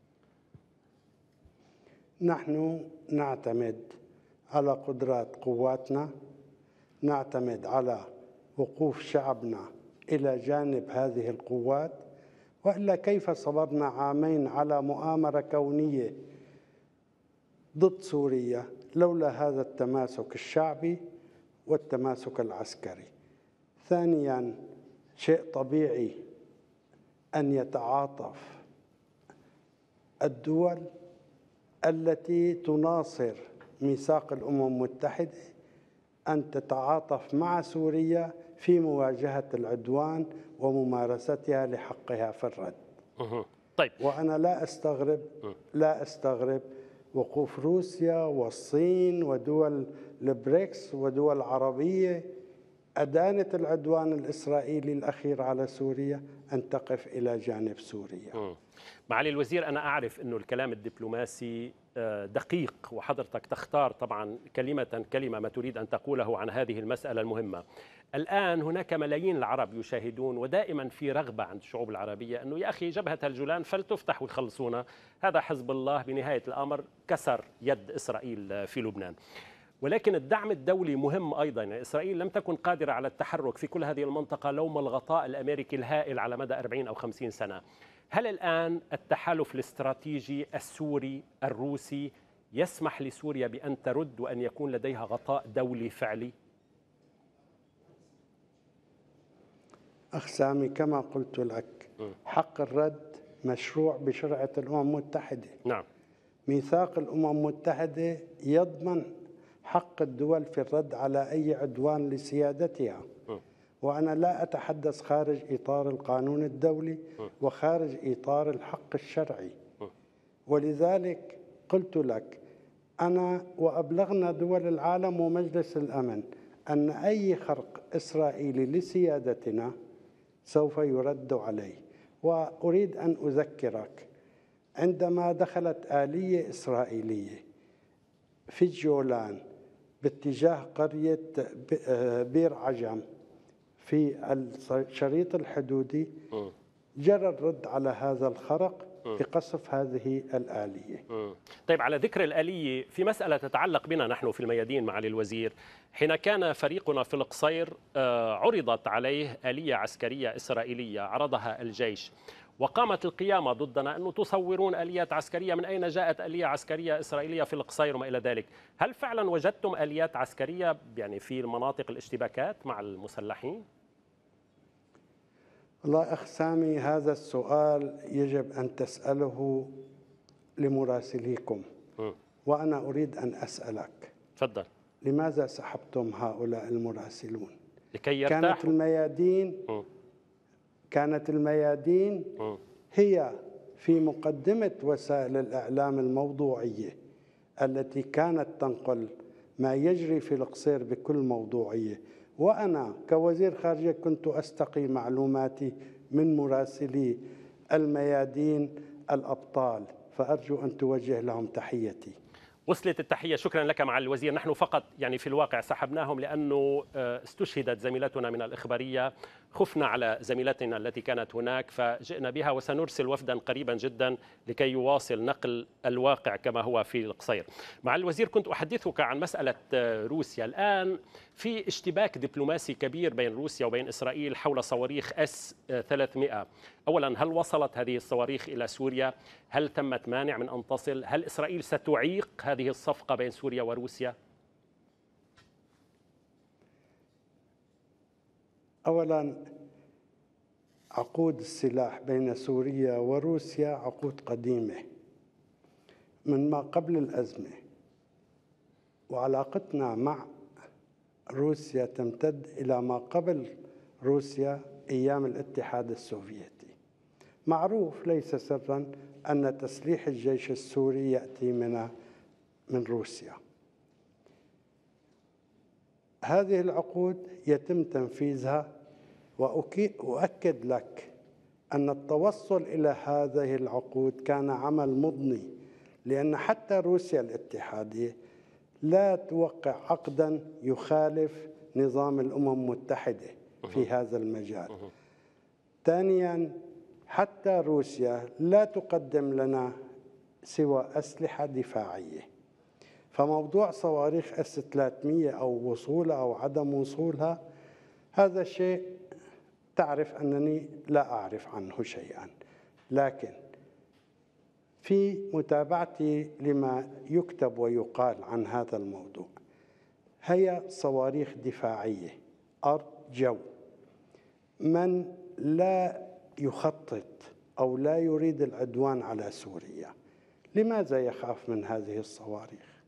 نحن نعتمد على قدرات قواتنا، نعتمد على وقوف شعبنا إلى جانب هذه القوات، وإلا كيف صبرنا عامين على مؤامرة كونية ضد سوريا لولا هذا التماسك الشعبي والتماسك العسكري. ثانياً، شيء طبيعي أن يتعاطف الدول التي تناصر ميثاق الأمم المتحدة أن تتعاطف مع سوريا في مواجهة العدوان وممارستها لحقها في الرد. طيب. وأنا لا أستغرب لا أستغرب وقوف روسيا والصين ودول البريكس ودول عربية أدانت العدوان الإسرائيلي الأخير على سوريا أن تقف إلى جانب سوريا. م. معالي الوزير، أنا أعرف أنه الكلام الدبلوماسي دقيق، وحضرتك تختار طبعا كلمة كلمة ما تريد أن تقوله عن هذه المسألة المهمة. الآن هناك ملايين العرب يشاهدون، ودائما في رغبة عند الشعوب العربية أنه يا أخي جبهة الجولان فلتفتح ويخلصونا، هذا حزب الله بنهاية الأمر كسر يد إسرائيل في لبنان. ولكن الدعم الدولي مهم أيضا. يعني إسرائيل لم تكن قادرة على التحرك في كل هذه المنطقة لوم الغطاء الأمريكي الهائل على مدى أربعين أو خمسين سنة. هل الآن التحالف الاستراتيجي السوري الروسي يسمح لسوريا بأن ترد وأن يكون لديها غطاء دولي فعلي؟ أخ سامي، كما قلت لك، حق الرد مشروع بشرعة الأمم المتحدة. نعم. ميثاق الأمم المتحدة يضمن حق الدول في الرد على أي عدوان لسيادتها، وأنا لا أتحدث خارج إطار القانون الدولي وخارج إطار الحق الشرعي. ولذلك قلت لك أنا وأبلغنا دول العالم ومجلس الأمن أن أي خرق إسرائيلي لسيادتنا سوف يرد عليه. وأريد أن أذكرك، عندما دخلت آلية إسرائيلية في الجولان باتجاه قرية بير عجم في الشريط الحدودي، جرى الرد على هذا الخرق بقصف هذه الآلية. طيب، على ذكر الآلية، في مسألة تتعلق بنا نحن في الميادين معالي الوزير. حين كان فريقنا في القصير عرضت عليه آلية عسكرية إسرائيلية عرضها الجيش، وقامت القيامة ضدنا أنه تصورون آليات عسكرية، من أين جاءت آلية عسكرية إسرائيلية في القصير وما إلى ذلك. هل فعلا وجدتم آليات عسكرية يعني في المناطق الاشتباكات مع المسلحين؟ والله أخ سامي، هذا السؤال يجب أن تسأله لمراسليكم، م. وأنا أريد أن أسألك. تفضل. لماذا سحبتم هؤلاء المراسلون؟ لكي يرتاحوا. كانت الميادين م. كانت الميادين م. هي في مقدمة وسائل الإعلام الموضوعية التي كانت تنقل ما يجري في القصير بكل موضوعية، وأنا كوزير خارجية كنت أستقي معلوماتي من مراسلي الميادين الأبطال، فأرجو أن توجه لهم تحيتي. وصلت التحية، شكرا لك معالي الوزير. نحن فقط يعني في الواقع سحبناهم لأنه استشهدت زميلتنا من الإخبارية، خفنا على زميلتنا التي كانت هناك فجئنا بها، وسنرسل وفدا قريبا جدا لكي يواصل نقل الواقع كما هو في القصير. معالي الوزير، كنت أحدثك عن مسألة روسيا. الآن في اشتباك دبلوماسي كبير بين روسيا وبين إسرائيل حول صواريخ إس ثلاثمئة. أولا، هل وصلت هذه الصواريخ إلى سوريا؟ هل تمت مانع من أن تصل؟ هل إسرائيل ستعيق هذه الصفقة بين سوريا وروسيا؟ أولا، عقود السلاح بين سوريا وروسيا عقود قديمة من ما قبل الأزمة، وعلاقتنا مع روسيا تمتد إلى ما قبل روسيا أيام الاتحاد السوفيتي. معروف ليس سرا أن تسليح الجيش السوري يأتي من من روسيا. هذه العقود يتم تنفيذها، وأؤكد لك أن التوصل إلى هذه العقود كان عمل مضني، لأن حتى روسيا الاتحادية لا توقع عقدا يخالف نظام الأمم المتحدة في هذا المجال. ثانيا، حتى روسيا لا تقدم لنا سوى أسلحة دفاعية، فموضوع صواريخ إس ثلاثمئة أو وصولها أو عدم وصولها هذا شيء تعرف أنني لا أعرف عنه شيئا، لكن في متابعتي لما يكتب ويقال عن هذا الموضوع، هي صواريخ دفاعية أرض جو. من لا يخطط أو لا يريد العدوان على سوريا لماذا يخاف من هذه الصواريخ؟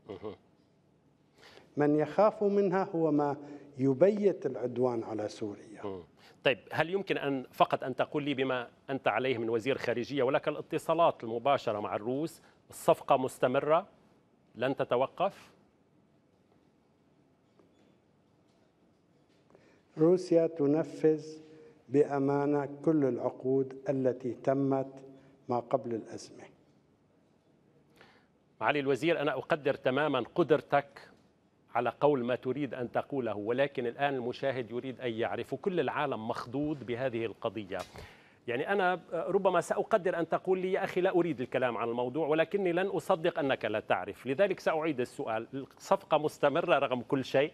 من يخاف منها هو ما يبيت العدوان على سوريا. طيب، هل يمكن أن فقط أن تقول لي بما أنت عليه من وزير خارجية ولك الاتصالات المباشرة مع الروس، الصفقة مستمرة؟ لن تتوقف؟ روسيا تنفذ بأمانة كل العقود التي تمت ما قبل الأزمة. معالي الوزير، أنا أقدر تماما قدرتك على قول ما تريد أن تقوله، ولكن الآن المشاهد يريد أن يعرف، وكل العالم مخضوض بهذه القضية. يعني أنا ربما سأقدر أن تقول لي يا أخي لا أريد الكلام عن الموضوع، ولكني لن أصدق أنك لا تعرف، لذلك سأعيد السؤال. الصفقة مستمرة رغم كل شيء؟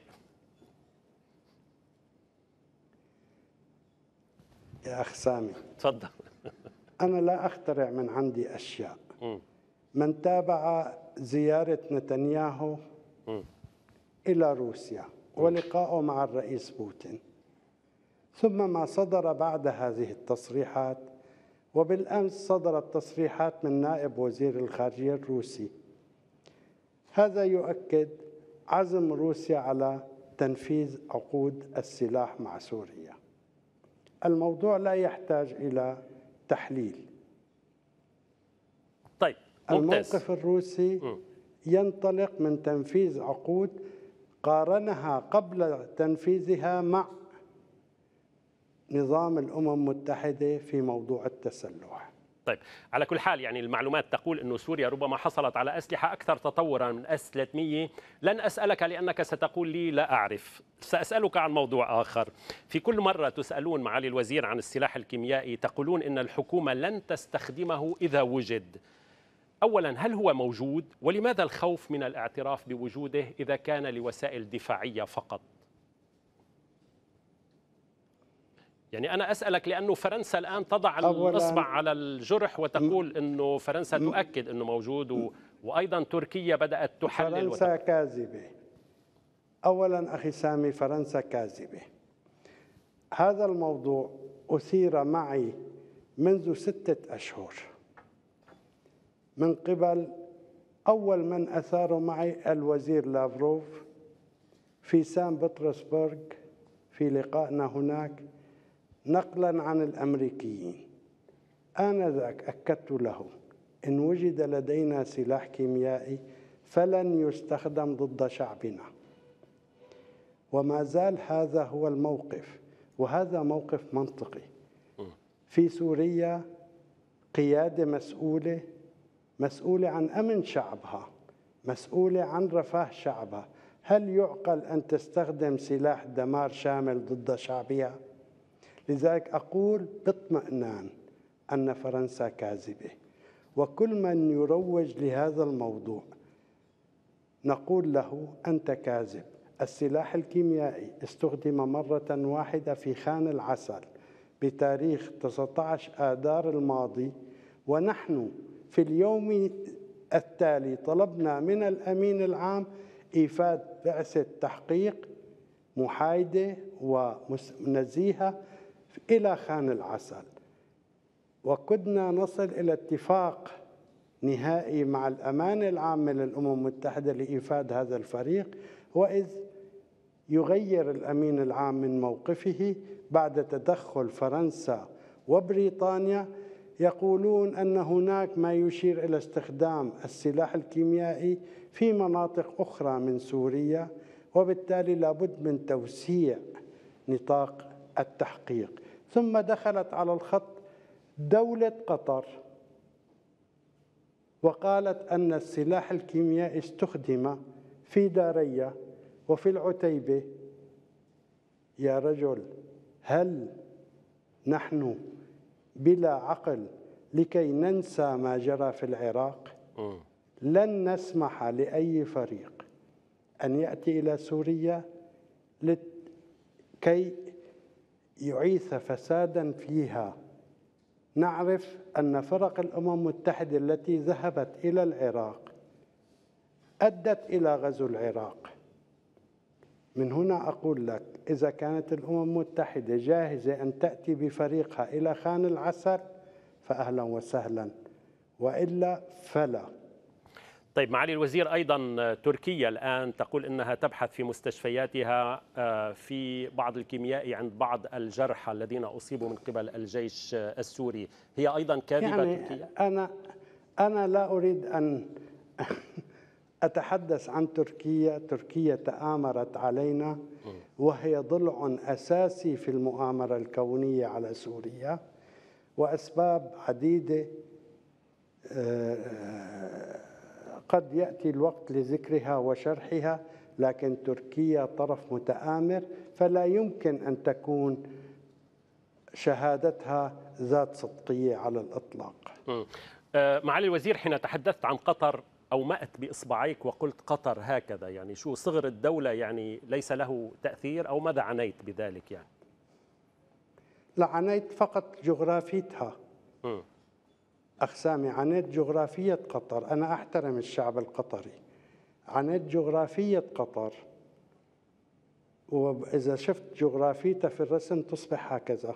يا أخ سامي تفضل. أنا لا أخترع من عندي أشياء. م. من تابع زيارة نتنياهو م. إلى روسيا ولقائه مع الرئيس بوتين، ثم ما صدر بعد هذه التصريحات، وبالأمس صدرت تصريحات من نائب وزير الخارجية الروسي، هذا يؤكد عزم روسيا على تنفيذ عقود السلاح مع سوريا. الموضوع لا يحتاج إلى تحليل. طيب ممتاز. الموقف الروسي م. ينطلق من تنفيذ عقود قارنها قبل تنفيذها مع نظام الأمم المتحدة في موضوع التسلح. طيب على كل حال، يعني المعلومات تقول أن سوريا ربما حصلت على أسلحة أكثر تطورا من أس ثلاثمئة. لن أسألك لأنك ستقول لي لا أعرف، سأسألك عن موضوع آخر. في كل مرة تسألون معالي الوزير عن السلاح الكيميائي تقولون إن الحكومة لن تستخدمه إذا وجد. أولا، هل هو موجود؟ ولماذا الخوف من الاعتراف بوجوده إذا كان لوسائل دفاعية فقط؟ يعني أنا أسألك لأنه فرنسا الآن تضع الإصبع على الجرح وتقول أنه فرنسا تؤكد أنه موجود، و... وأيضا تركيا بدأت تحلل. فرنسا وتق... كاذبة. أولا أخي سامي، فرنسا كاذبة. هذا الموضوع أثير معي منذ ستة أشهر من قبل أول من أثاره معي الوزير لافروف في سان بطرسبرغ في لقائنا هناك، نقلا عن الأمريكيين. آنذاك أكدت له إن وجد لدينا سلاح كيميائي فلن يستخدم ضد شعبنا، وما زال هذا هو الموقف، وهذا موقف منطقي. في سوريا قيادة مسؤولة، مسؤولة عن أمن شعبها، مسؤولة عن رفاه شعبها. هل يعقل أن تستخدم سلاح دمار شامل ضد شعبها؟ لذلك أقول باطمئنان أن فرنسا كاذبة، وكل من يروج لهذا الموضوع نقول له أنت كاذب. السلاح الكيميائي استخدم مرة واحدة في خان العسل بتاريخ تسعة عشر آذار الماضي، ونحن في اليوم التالي طلبنا من الأمين العام إيفاد بعثة تحقيق محايدة ونزيهة إلى خان العسل، وكدنا نصل إلى اتفاق نهائي مع الأمانة العامة للأمم المتحدة لإيفاد هذا الفريق، وإذ يغير الأمين العام من موقفه بعد تدخل فرنسا وبريطانيا، يقولون أن هناك ما يشير إلى استخدام السلاح الكيميائي في مناطق أخرى من سوريا، وبالتالي لابد من توسيع نطاق التحقيق. ثم دخلت على الخط دولة قطر وقالت أن السلاح الكيميائي استخدم في داريا وفي العتيبة. يا رجل، هل نحن بلا عقل لكي ننسى ما جرى في العراق؟ لن نسمح لأي فريق أن يأتي إلى سوريا لكي يعيث فسادا فيها. نعرف أن فرق الأمم المتحدة التي ذهبت إلى العراق أدت إلى غزو العراق. من هنا أقول لك، إذا كانت الأمم المتحدة جاهزة أن تأتي بفريقها إلى خان العسل فأهلا وسهلا، وإلا فلا. طيب معالي الوزير، أيضا تركيا الآن تقول أنها تبحث في مستشفياتها في بعض الكيميائي عند بعض الجرحى الذين أصيبوا من قبل الجيش السوري. هي أيضا كاذبة يعني تركيا؟ أنا أنا لا أريد أن أتحدث عن تركيا. تركيا تآمرت علينا وهي ضلع أساسي في المؤامرة الكونية على سوريا، وأسباب عديدة قد يأتي الوقت لذكرها وشرحها، لكن تركيا طرف متآمر فلا يمكن أن تكون شهادتها ذات صدقية على الإطلاق. معالي الوزير، حين تحدثت عن قطر أومأت بإصبعيك وقلت قطر هكذا، يعني شو صغر الدولة يعني ليس له تأثير، أو ماذا عنيت بذلك يعني؟ لا، عنيت فقط جغرافيتها. م. أخ سامي، عنيت جغرافية قطر. أنا أحترم الشعب القطري، عنيت جغرافية قطر، وإذا شفت جغرافيتها في الرسم تصبح هكذا.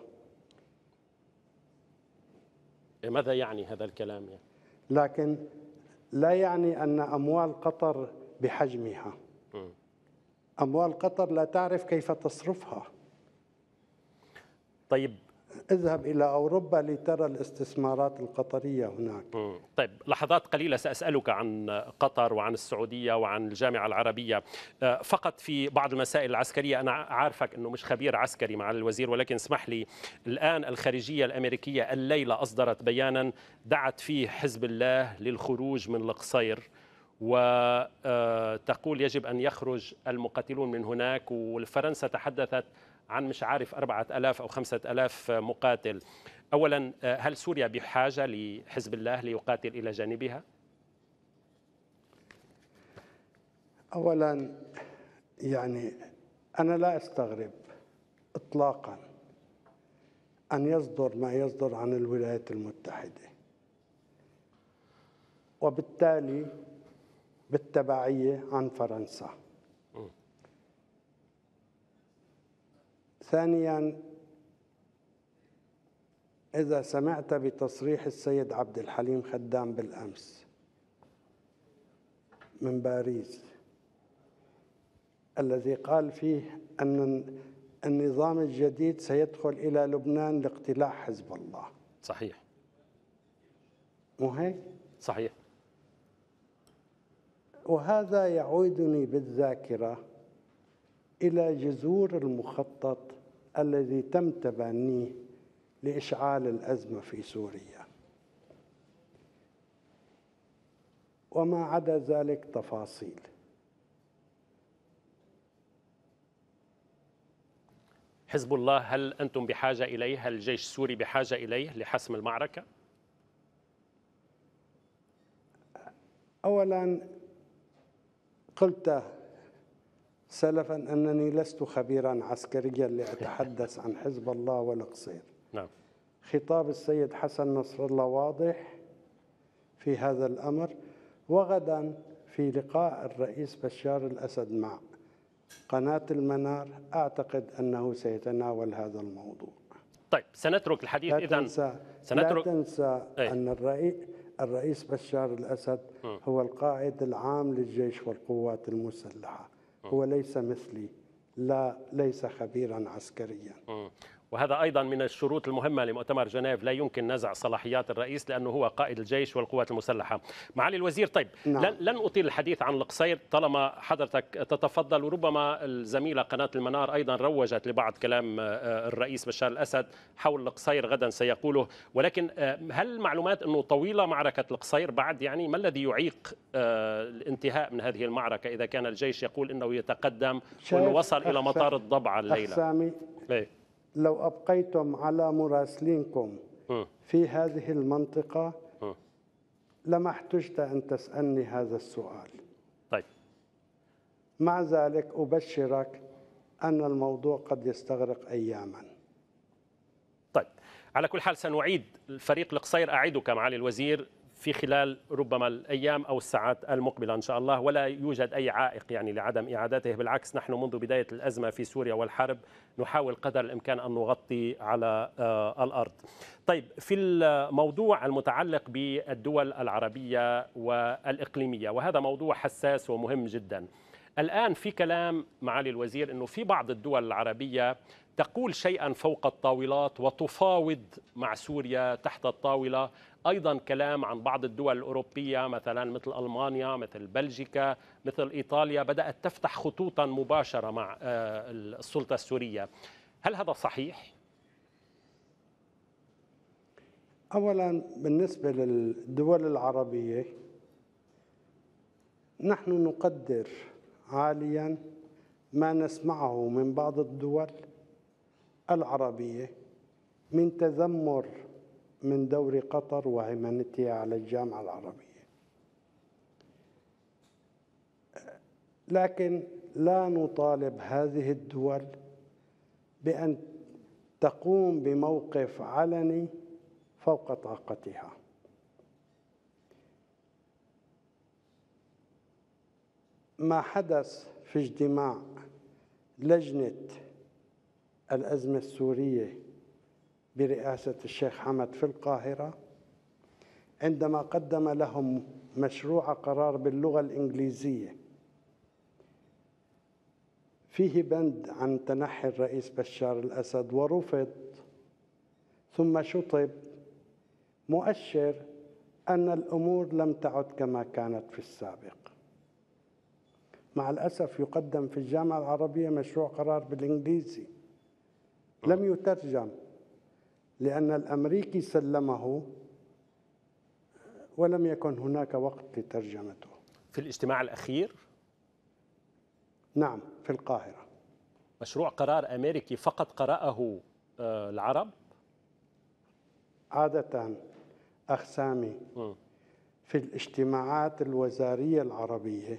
ماذا يعني هذا الكلام يعني؟ لكن لا يعني أن أموال قطر بحجمها. م. أموال قطر لا تعرف كيف تصرفها. طيب، اذهب إلى أوروبا لترى الاستثمارات القطرية هناك. م. طيب، لحظات قليلة سأسألك عن قطر وعن السعودية وعن الجامعة العربية. فقط في بعض المسائل العسكرية، أنا عارفك أنه مش خبير عسكري مع الوزير، ولكن اسمح لي، الآن الخارجية الأمريكية الليلة أصدرت بيانا دعت فيه حزب الله للخروج من القصير، وتقول يجب أن يخرج المقاتلون من هناك، والفرنسا تحدثت عن مش عارف أربعة آلاف أو خمسة آلاف مقاتل. أولا، هل سوريا بحاجة لحزب الله ليقاتل إلى جانبها؟ أولا يعني أنا لا أستغرب إطلاقا أن يصدر ما يصدر عن الولايات المتحدة، وبالتالي بالتبعية عن فرنسا. م. ثانيا، إذا سمعت بتصريح السيد عبد الحليم خدام بالأمس من باريس الذي قال فيه أن النظام الجديد سيدخل إلى لبنان لاقتلاع حزب الله. صحيح. مو هيك؟ صحيح. وهذا يعودني بالذاكرة إلى جذور المخطط الذي تم تبنيه لإشعال الأزمة في سوريا، وما عدا ذلك تفاصيل. حزب الله، هل أنتم بحاجة إليه؟ هل الجيش السوري بحاجة إليه لحسم المعركة؟ أولا قلت سلفا أنني لست خبيرا عسكريا لأتحدث عن حزب الله والقصير. نعم. خطاب السيد حسن نصر الله واضح في هذا الأمر، وغدا في لقاء الرئيس بشار الأسد مع قناة المنار أعتقد أنه سيتناول هذا الموضوع. طيب، سنترك الحديث لا إذن تنسى سنترك لا تنسى أي. أن الرئيس الرئيس بشار الأسد م. هو القائد العام للجيش والقوات المسلحة، م. هو ليس مثلي، لا ليس خبيرا عسكريا. م. وهذا أيضا من الشروط المهمة لمؤتمر جنيف، لا يمكن نزع صلاحيات الرئيس لأنه هو قائد الجيش والقوات المسلحة. معالي الوزير، طيب، نعم. لن أطيل الحديث عن القصير طالما حضرتك تتفضل، وربما الزميلة قناة المنار أيضا روجت لبعض كلام الرئيس بشار الأسد حول القصير غدا سيقوله، ولكن هل المعلومات أنه طويلة معركة القصير بعد؟ يعني ما الذي يعيق الانتهاء من هذه المعركة إذا كان الجيش يقول أنه يتقدم وأنه وصل إلى مطار الضبعة الليلة؟ سامي، لو أبقيتم على مراسلينكم في هذه المنطقة لما احتجت أن تسألني هذا السؤال. طيب. مع ذلك أبشرك أن الموضوع قد يستغرق أياما. طيب، على كل حال سنعيد الفريق القصير، أعدك معالي الوزير، في خلال ربما الأيام أو الساعات المقبلة إن شاء الله، ولا يوجد أي عائق يعني لعدم إعادته، بالعكس نحن منذ بداية الأزمة في سوريا والحرب نحاول قدر الإمكان أن نغطي على الأرض. طيب، في الموضوع المتعلق بالدول العربية والإقليمية، وهذا موضوع حساس ومهم جدا، الآن في كلام معالي الوزير أنه في بعض الدول العربية تقول شيئا فوق الطاولات وتفاوض مع سوريا تحت الطاولة. أيضا كلام عن بعض الدول الأوروبية مثلا مثل ألمانيا، مثل بلجيكا، مثل إيطاليا، بدأت تفتح خطوطا مباشرة مع السلطة السورية. هل هذا صحيح؟ أولا بالنسبة للدول العربية نحن نقدر عاليا ما نسمعه من بعض الدول العربية من تذمر من دور قطر وهيمنتها على الجامعة العربية، لكن لا نطالب هذه الدول بأن تقوم بموقف علني فوق طاقتها. ما حدث في اجتماع لجنة الأزمة السورية برئاسة الشيخ حمد في القاهرة عندما قدم لهم مشروع قرار باللغة الإنجليزية فيه بند عن تنحي الرئيس بشار الأسد ورفض ثم شطب، مؤشر أن الأمور لم تعد كما كانت في السابق. مع الأسف يقدم في الجامعة العربية مشروع قرار بالإنجليزي لم يترجم لأن الأمريكي سلمه ولم يكن هناك وقت لترجمته. في الاجتماع الأخير؟ نعم، في القاهرة. مشروع قرار أمريكي فقط قرأه العرب؟ عادة أخ سامي في الاجتماعات الوزارية العربية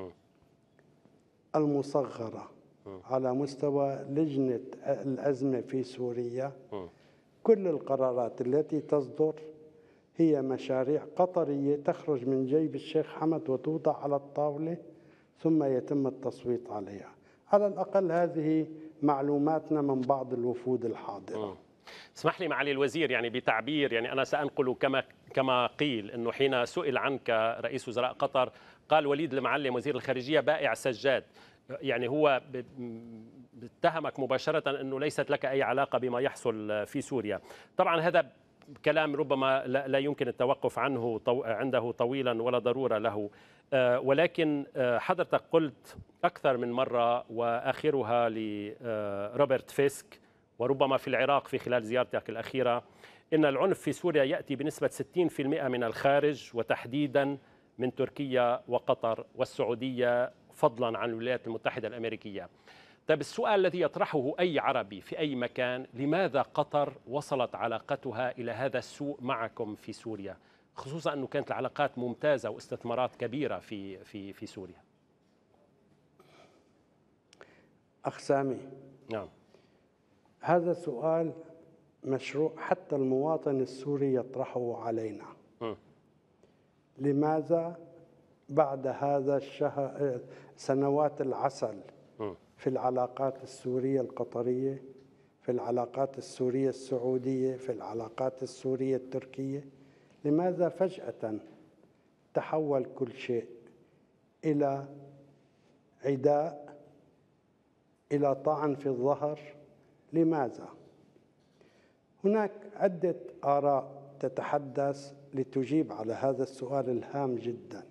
المصغرة على مستوى لجنة الأزمة في سوريا كل القرارات التي تصدر هي مشاريع قطرية تخرج من جيب الشيخ حمد وتوضع على الطاولة ثم يتم التصويت عليها. على الأقل هذه معلوماتنا من بعض الوفود الحاضرة. اسمح لي معالي الوزير، يعني بتعبير يعني أنا سأنقل كما كما قيل أنه حين سئل عنك رئيس وزراء قطر قال وليد المعلم وزير الخارجية بائع سجاد، يعني هو اتهمك مباشرة أنه ليست لك أي علاقة بما يحصل في سوريا. طبعا هذا كلام ربما لا يمكن التوقف عنه عنده طويلا ولا ضرورة له، ولكن حضرتك قلت أكثر من مرة وآخرها لروبرت فيسك وربما في العراق في خلال زيارتك الأخيرة إن العنف في سوريا يأتي بنسبة ستين بالمئة من الخارج وتحديدا من تركيا وقطر والسعودية فضلا عن الولايات المتحدة الأمريكية. طيب السؤال الذي يطرحه أي عربي في أي مكان، لماذا قطر وصلت علاقتها إلى هذا السوء معكم في سوريا، خصوصا أنه كانت العلاقات ممتازة واستثمارات كبيرة في في في سوريا؟ أخ سامي، نعم، هذا سؤال مشروع حتى المواطن السوري يطرحه علينا. م. لماذا بعد هذا الشهر سنوات العسل م. في العلاقات السورية القطرية، في العلاقات السورية السعودية، في العلاقات السورية التركية، لماذا فجأة تحول كل شيء إلى عداء، إلى طعن في الظهر؟ لماذا؟ هناك عدة آراء تتحدث لتجيب على هذا السؤال الهام جدا،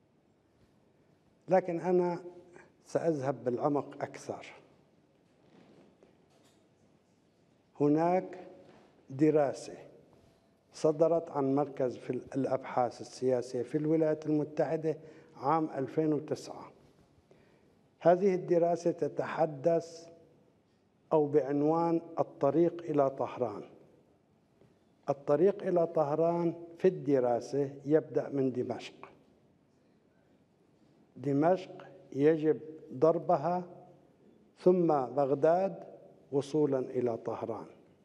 لكن أنا سأذهب بالعمق أكثر. هناك دراسة صدرت عن مركز في الأبحاث السياسية في الولايات المتحدة عام ألفين وتسعة. هذه الدراسة تتحدث أو بعنوان الطريق إلى طهران. الطريق إلى طهران في الدراسة يبدأ من دمشق. دمشق يجب ضربها ثم بغداد وصولا إلى طهران.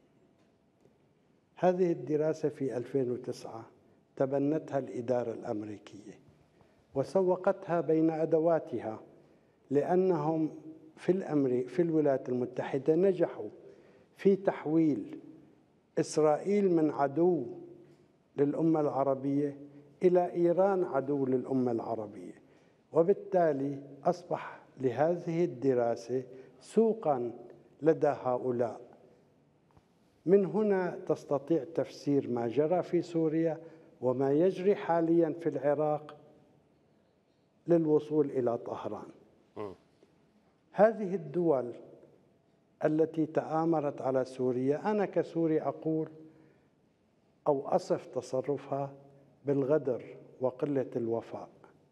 هذه الدراسة في ألفين وتسعة تبنتها الإدارة الأمريكية وسوقتها بين أدواتها، لأنهم في الأمريكا في الولايات المتحدة نجحوا في تحويل إسرائيل من عدو للأمة العربية إلى إيران عدو للأمة العربية، وبالتالي أصبح لهذه الدراسة سوقا لدى هؤلاء. من هنا تستطيع تفسير ما جرى في سوريا وما يجري حاليا في العراق للوصول إلى طهران. هذه الدول التي تآمرت على سوريا، أنا كسوري أقول أو أصف تصرفها بالغدر وقلة الوفاء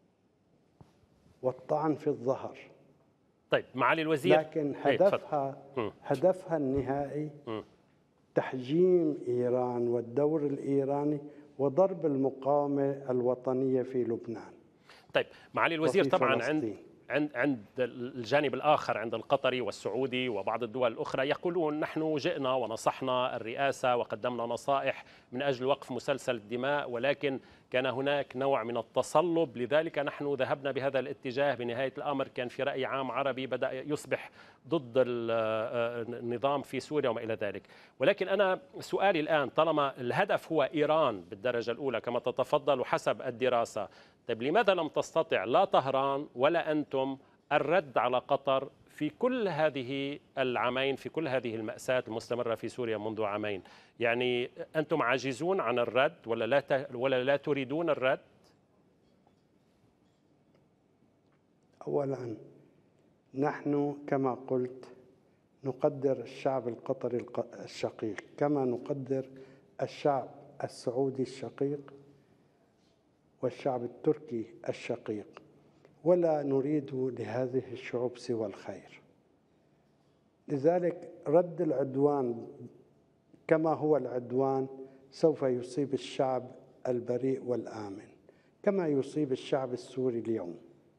والطعن في الظهر. طيب معالي الوزير، لكن هدفها هدفها النهائي تحجيم إيران والدور الإيراني وضرب المقاومة الوطنية في لبنان. طيب معالي الوزير، طبعا عند عند عند الجانب الآخر، عند القطري والسعودي وبعض الدول الأخرى، يقولون نحن جئنا ونصحنا الرئاسة وقدمنا نصائح من أجل وقف مسلسل الدماء، ولكن كان هناك نوع من التصلب، لذلك نحن ذهبنا بهذا الاتجاه. بنهاية الأمر كان في رأي عام عربي بدأ يصبح ضد النظام في سوريا وما إلى ذلك. ولكن أنا سؤالي الآن، طالما الهدف هو إيران بالدرجة الأولى كما تتفضل وحسب الدراسة، طيب لماذا لم تستطع لا طهران ولا أنتم الرد على قطر في كل هذه العامين، في كل هذه المأساة المستمرة في سوريا منذ عامين؟ يعني أنتم عاجزون عن الرد ولا لا ولا لا تريدون الرد؟ أولا نحن كما قلت نقدر الشعب القطري الشقيق كما نقدر الشعب السعودي الشقيق والشعب التركي الشقيق، ولا نريد لهذه الشعوب سوى الخير. لذلك رد العدوان كما هو العدوان سوف يصيب الشعب البريء والآمن كما يصيب الشعب السوري اليوم.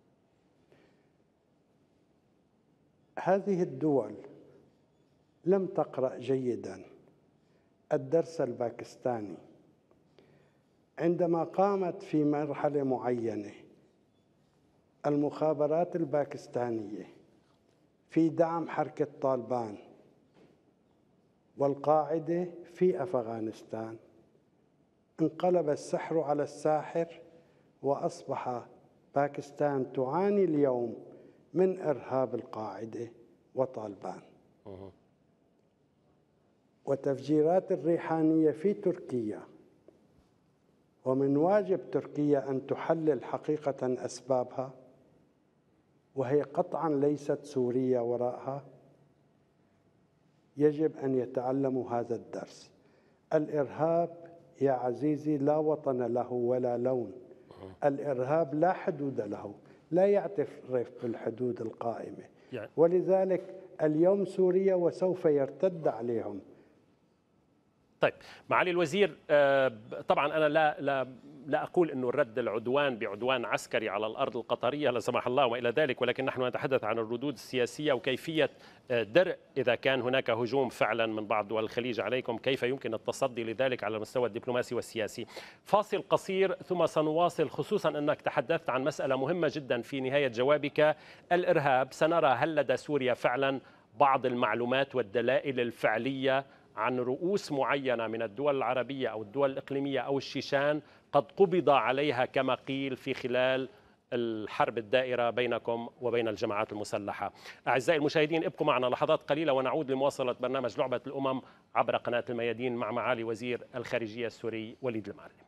هذه الدول لم تقرأ جيدا الدرس الباكستاني عندما قامت في مرحلة معينة المخابرات الباكستانية في دعم حركة طالبان والقاعدة في أفغانستان، انقلب السحر على الساحر وأصبح باكستان تعاني اليوم من إرهاب القاعدة وطالبان. وتفجيرات الريحانية في تركيا، ومن واجب تركيا أن تحلل حقيقة أسبابها، وهي قطعا ليست سوريا وراءها. يجب أن يتعلموا هذا الدرس. الإرهاب يا عزيزي لا وطن له ولا لون. الإرهاب لا حدود له، لا يعترف بالحدود القائمة، ولذلك اليوم سوريا وسوف يرتد عليهم. طيب معالي الوزير، طبعا أنا لا لا لا أقول أنه الرد العدوان بعدوان عسكري على الأرض القطرية لا سمح الله وإلى ذلك، ولكن نحن نتحدث عن الردود السياسية وكيفية درء إذا كان هناك هجوم فعلا من بعض دول الخليج عليكم، كيف يمكن التصدي لذلك على المستوى الدبلوماسي والسياسي. فاصل قصير ثم سنواصل، خصوصا أنك تحدثت عن مسألة مهمة جدا في نهاية جوابك، الإرهاب. سنرى هل لدى سوريا فعلا بعض المعلومات والدلائل الفعلية عن رؤوس معينة من الدول العربية أو الدول الإقليمية أو الشيشان قد قبض عليها كما قيل في خلال الحرب الدائرة بينكم وبين الجماعات المسلحة. أعزائي المشاهدين، ابقوا معنا لحظات قليلة ونعود لمواصلة برنامج لعبة الأمم عبر قناة الميادين مع معالي وزير الخارجية السوري وليد المعلم.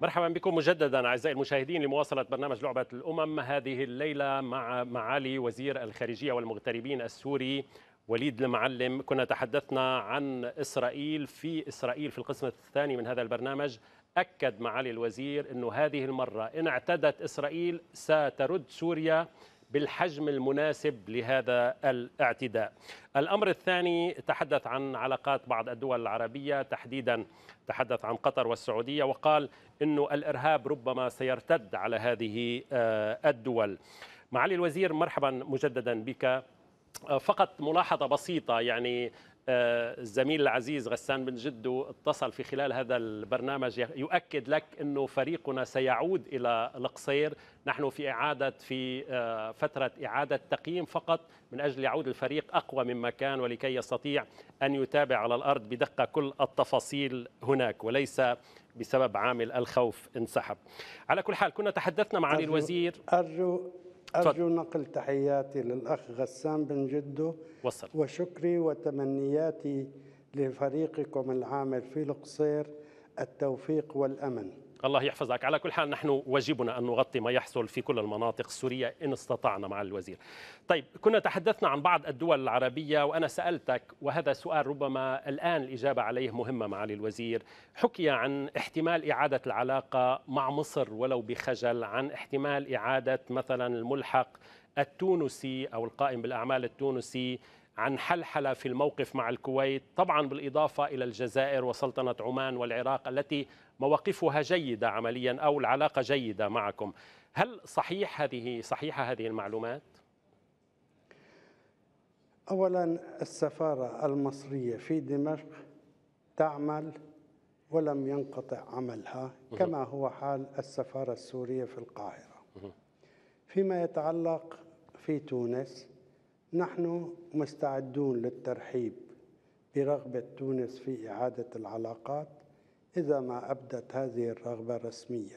مرحبا بكم مجددا أعزائي المشاهدين لمواصلة برنامج لعبة الأمم هذه الليلة مع معالي وزير الخارجية والمغتربين السوري وليد المعلم. كنا تحدثنا عن إسرائيل في إسرائيل في القسم الثاني من هذا البرنامج. أكد معالي الوزير أنه هذه المرة إن اعتدت إسرائيل سترد سوريا بالحجم المناسب لهذا الاعتداء. الأمر الثاني تحدث عن علاقات بعض الدول العربية، تحديدا تحدث عن قطر والسعودية، وقال أنه الإرهاب ربما سيرتد على هذه الدول. معالي الوزير مرحبا مجددا بك. فقط ملاحظة بسيطة، يعني الزميل العزيز غسان بن جدو اتصل في خلال هذا البرنامج يؤكد لك أنه فريقنا سيعود إلى القصير. نحن في إعادة في فترة إعادة تقييم فقط من أجل يعود الفريق أقوى مما كان ولكي يستطيع أن يتابع على الأرض بدقة كل التفاصيل هناك، وليس بسبب عامل الخوف انسحب. على كل حال كنا تحدثنا مع علي الوزير. أرجو أرجو نقل تحياتي للأخ غسان بن جدو وصل. وشكري وتمنياتي لفريقكم العامل في القصير التوفيق والأمن. الله يحفظك. على كل حال نحن واجبنا أن نغطي ما يحصل في كل المناطق السورية إن استطعنا مع الوزير. طيب كنا تحدثنا عن بعض الدول العربية وأنا سألتك، وهذا سؤال ربما الآن الإجابة عليه مهمة معالي الوزير، حكي عن احتمال إعادة العلاقة مع مصر ولو بخجل، عن احتمال إعادة مثلا الملحق التونسي أو القائم بالأعمال التونسي، عن حلحلة في الموقف مع الكويت، طبعا بالإضافة إلى الجزائر وسلطنة عمان والعراق التي مواقفها جيدة عمليا أو العلاقة جيدة معكم. هل صحيح هذه صحيحة هذه المعلومات؟ أولا السفارة المصرية في دمشق تعمل ولم ينقطع عملها كما هو حال السفارة السورية في القاهرة. فيما يتعلق في تونس، نحن مستعدون للترحيب برغبة تونس في إعادة العلاقات إذا ما أبدت هذه الرغبة رسميا،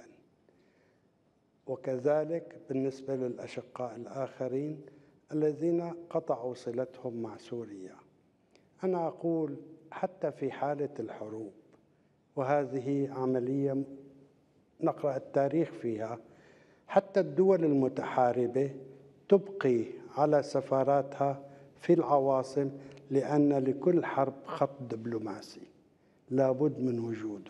وكذلك بالنسبة للأشقاء الآخرين الذين قطعوا صلتهم مع سوريا. أنا أقول حتى في حالة الحروب، وهذه عملية نقرأ التاريخ فيها، حتى الدول المتحاربة تبقي على سفاراتها في العواصم، لأن لكل حرب خط دبلوماسي لابد من وجوده.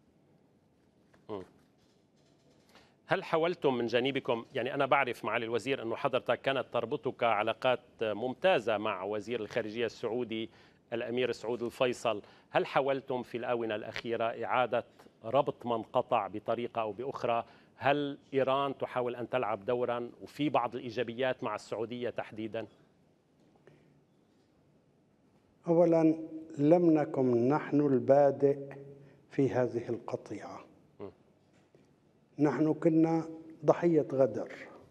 هل حاولتم من جانبكم، يعني أنا بعرف معالي الوزير أنه حضرتك كانت تربطك علاقات ممتازة مع وزير الخارجية السعودي الأمير سعود الفيصل، هل حاولتم في الآونة الأخيرة إعادة ربط من قطع بطريقة أو بأخرى؟ هل إيران تحاول أن تلعب دورا وفي بعض الإيجابيات مع السعودية تحديدا؟ أولا لم نكن نحن البادئ في هذه القطيعة، نحن كنا ضحية غدر،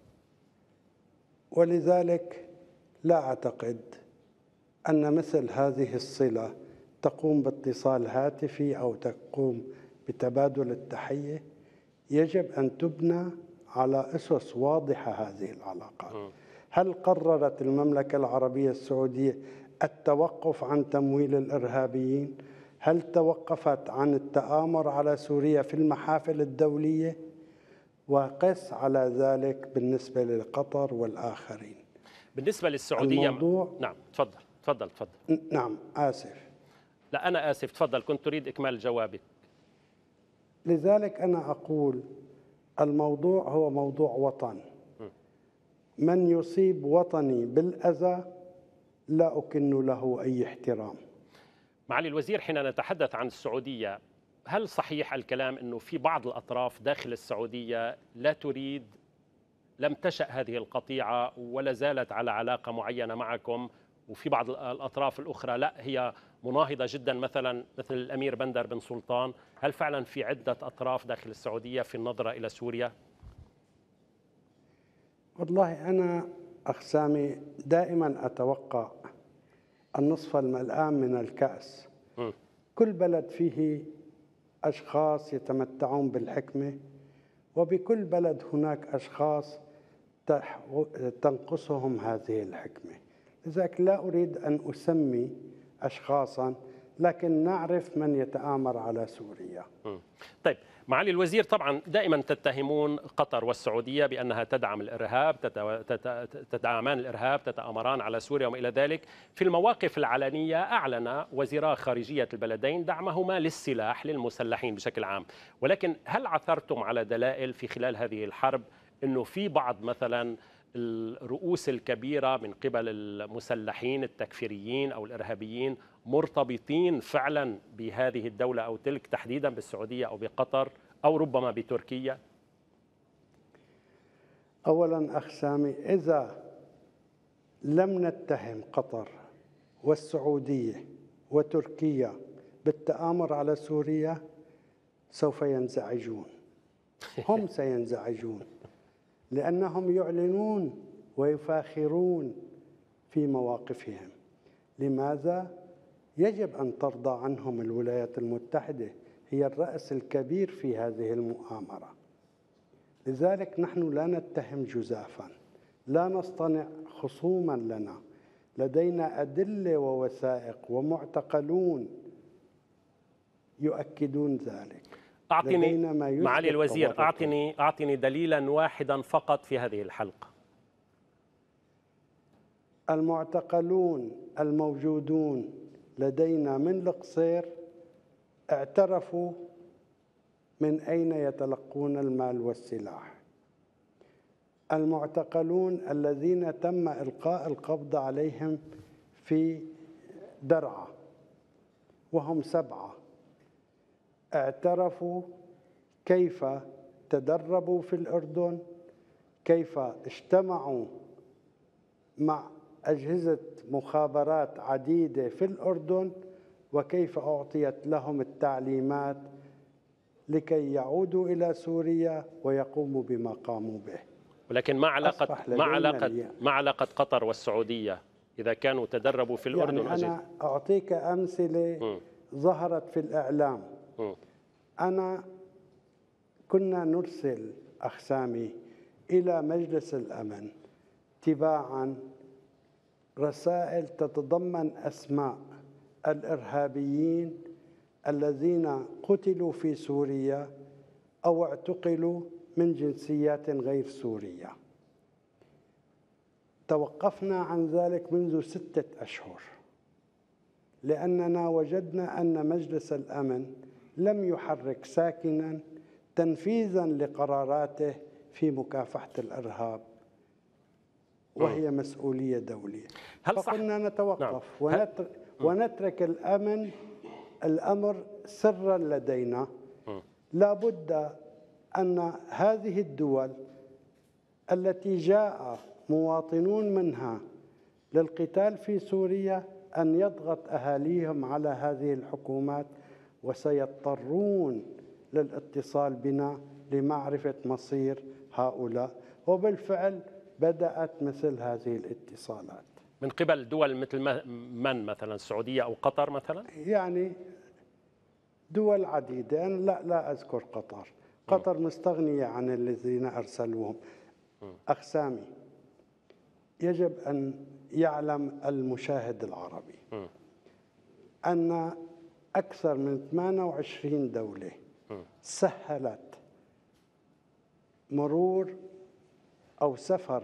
ولذلك لا أعتقد أن مثل هذه الصلة تقوم باتصال هاتفي أو تقوم بتبادل التحية. يجب أن تبنى على أسس واضحة هذه العلاقات. هل قررت المملكة العربية السعودية التوقف عن تمويل الإرهابيين؟ هل توقفت عن التآمر على سوريا في المحافل الدولية؟ وقس على ذلك بالنسبة لقطر والآخرين. بالنسبة للسعودية الموضوع نعم تفضل تفضل تفضل نعم آسف لا أنا آسف تفضل، كنت تريد إكمال جوابك. لذلك أنا أقول الموضوع هو موضوع وطن. من يصيب وطني بالأذى لا أكن له أي احترام. معالي الوزير، حين نتحدث عن السعودية، هل صحيح الكلام أنه في بعض الأطراف داخل السعودية لا تريد، لم تشأ هذه القطيعة ولا زالت على علاقة معينة معكم، وفي بعض الأطراف الأخرى لا هي مناهضة جدا، مثلا مثل الأمير بندر بن سلطان؟ هل فعلا في عدة أطراف داخل السعودية في النظرة إلى سوريا؟ والله أنا أخ سامي دائما أتوقع النصف الملآن من الكأس. م. كل بلد فيه أشخاص يتمتعون بالحكمة، وبكل بلد هناك أشخاص تنقصهم هذه الحكمة. لذلك لا أريد أن أسمي أشخاصا لكن نعرف من يتآمر على سوريا. طيب معالي الوزير، طبعا دائما تتهمون قطر والسعودية بأنها تدعم الإرهاب، تدعمان الإرهاب، تتآمران على سوريا وما إلى ذلك. في المواقف العلنية أعلن وزيرا خارجية البلدين دعمهما للسلاح للمسلحين بشكل عام، ولكن هل عثرتم على دلائل في خلال هذه الحرب أنه في بعض مثلا الرؤوس الكبيرة من قبل المسلحين التكفيريين أو الإرهابيين مرتبطين فعلا بهذه الدولة أو تلك، تحديدا بالسعودية أو بقطر أو ربما بتركيا؟ أولا أخ سامي، إذا لم نتهم قطر والسعودية وتركيا بالتآمر على سوريا سوف ينزعجون. هم سينزعجون لأنهم يعلنون ويفاخرون في مواقفهم. لماذا؟ يجب أن ترضى عنهم الولايات المتحدة، هي الرأس الكبير في هذه المؤامرة. لذلك نحن لا نتهم جزافا، لا نصطنع خصوما لنا، لدينا أدلة ووثائق ومعتقلون يؤكدون ذلك. أعطني معالي الوزير، أعطني أعطني دليلا واحدا فقط في هذه الحلقة. المعتقلون الموجودون لدينا من القصير اعترفوا من أين يتلقون المال والسلاح. المعتقلون الذين تم إلقاء القبض عليهم في درعا وهم سبعة اعترفوا كيف تدربوا في الأردن، كيف اجتمعوا مع أجهزة مخابرات عديدة في الأردن، وكيف أعطيت لهم التعليمات لكي يعودوا إلى سوريا ويقوموا بما قاموا به. ولكن ما علاقة ما علاقة ما علاقة قطر والسعودية إذا كانوا تدربوا في الأردن؟ يعني أنا أعطيك أمثلة م. ظهرت في الإعلام. م. أنا كنا نرسل أخ سامي إلى مجلس الأمن تباعا رسائل تتضمن أسماء الإرهابيين الذين قتلوا في سوريا أو اعتقلوا من جنسيات غير سورية. توقفنا عن ذلك منذ ستة أشهر لأننا وجدنا أن مجلس الأمن لم يحرك ساكنا تنفيذا لقراراته في مكافحة الإرهاب، وهي مسؤولية دولية. هل فقلنا نتوقف نعم. ونترك, ونترك الأمن الأمر سرا لدينا. لا بد أن هذه الدول التي جاء مواطنون منها للقتال في سوريا أن يضغط أهاليهم على هذه الحكومات، وسيضطرون للاتصال بنا لمعرفة مصير هؤلاء، وبالفعل بدأت مثل هذه الاتصالات من قبل دول مثل من مثلا السعودية أو قطر مثلا؟ يعني دول عديدة. أنا لا لا أذكر قطر. قطر مستغنية عن الذين أرسلوهم. أخ سامي، يجب أن يعلم المشاهد العربي أن أكثر من ثمانية وعشرين دولة سهلت مرور أو سفر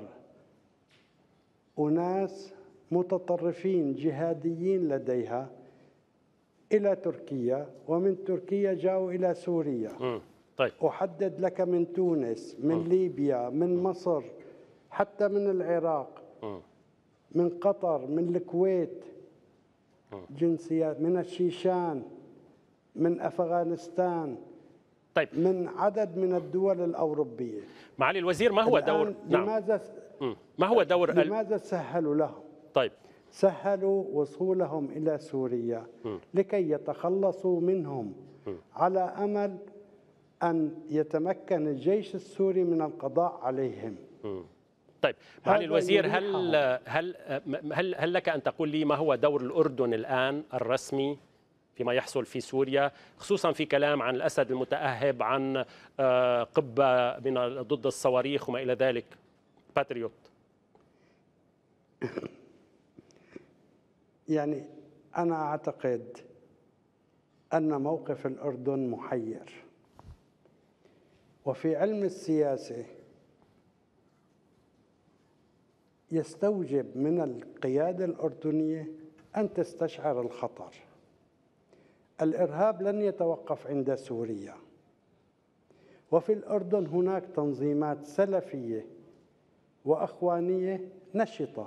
أناس متطرفين جهاديين لديها إلى تركيا، ومن تركيا جاءوا إلى سوريا. طيب. أحدد لك من تونس، من م. ليبيا، من مصر، حتى من العراق، م. من قطر، من الكويت، م. جنسيات من الشيشان، من أفغانستان، طيب. من عدد من الدول الأوروبية. معالي الوزير، ما هو دور نعم. لماذا م. ما هو دور لماذا سهلوا لهم؟ طيب. سهلوا وصولهم إلى سوريا م. لكي يتخلصوا منهم م. على أمل أن يتمكن الجيش السوري من القضاء عليهم. م. طيب معالي الوزير، هل هل هل هل لك أن تقول لي ما هو دور الأردن الآن الرسمي فيما يحصل في سوريا، خصوصا في كلام عن الأسد المتأهب، عن قبة من ضد الصواريخ وما إلى ذلك، باتريوت؟ يعني أنا أعتقد أن موقف الأردن محير. وفي علم السياسة يستوجب من القيادة الأردنية أن تستشعر الخطر. الإرهاب لن يتوقف عند سوريا، وفي الأردن هناك تنظيمات سلفية وأخوانية نشطة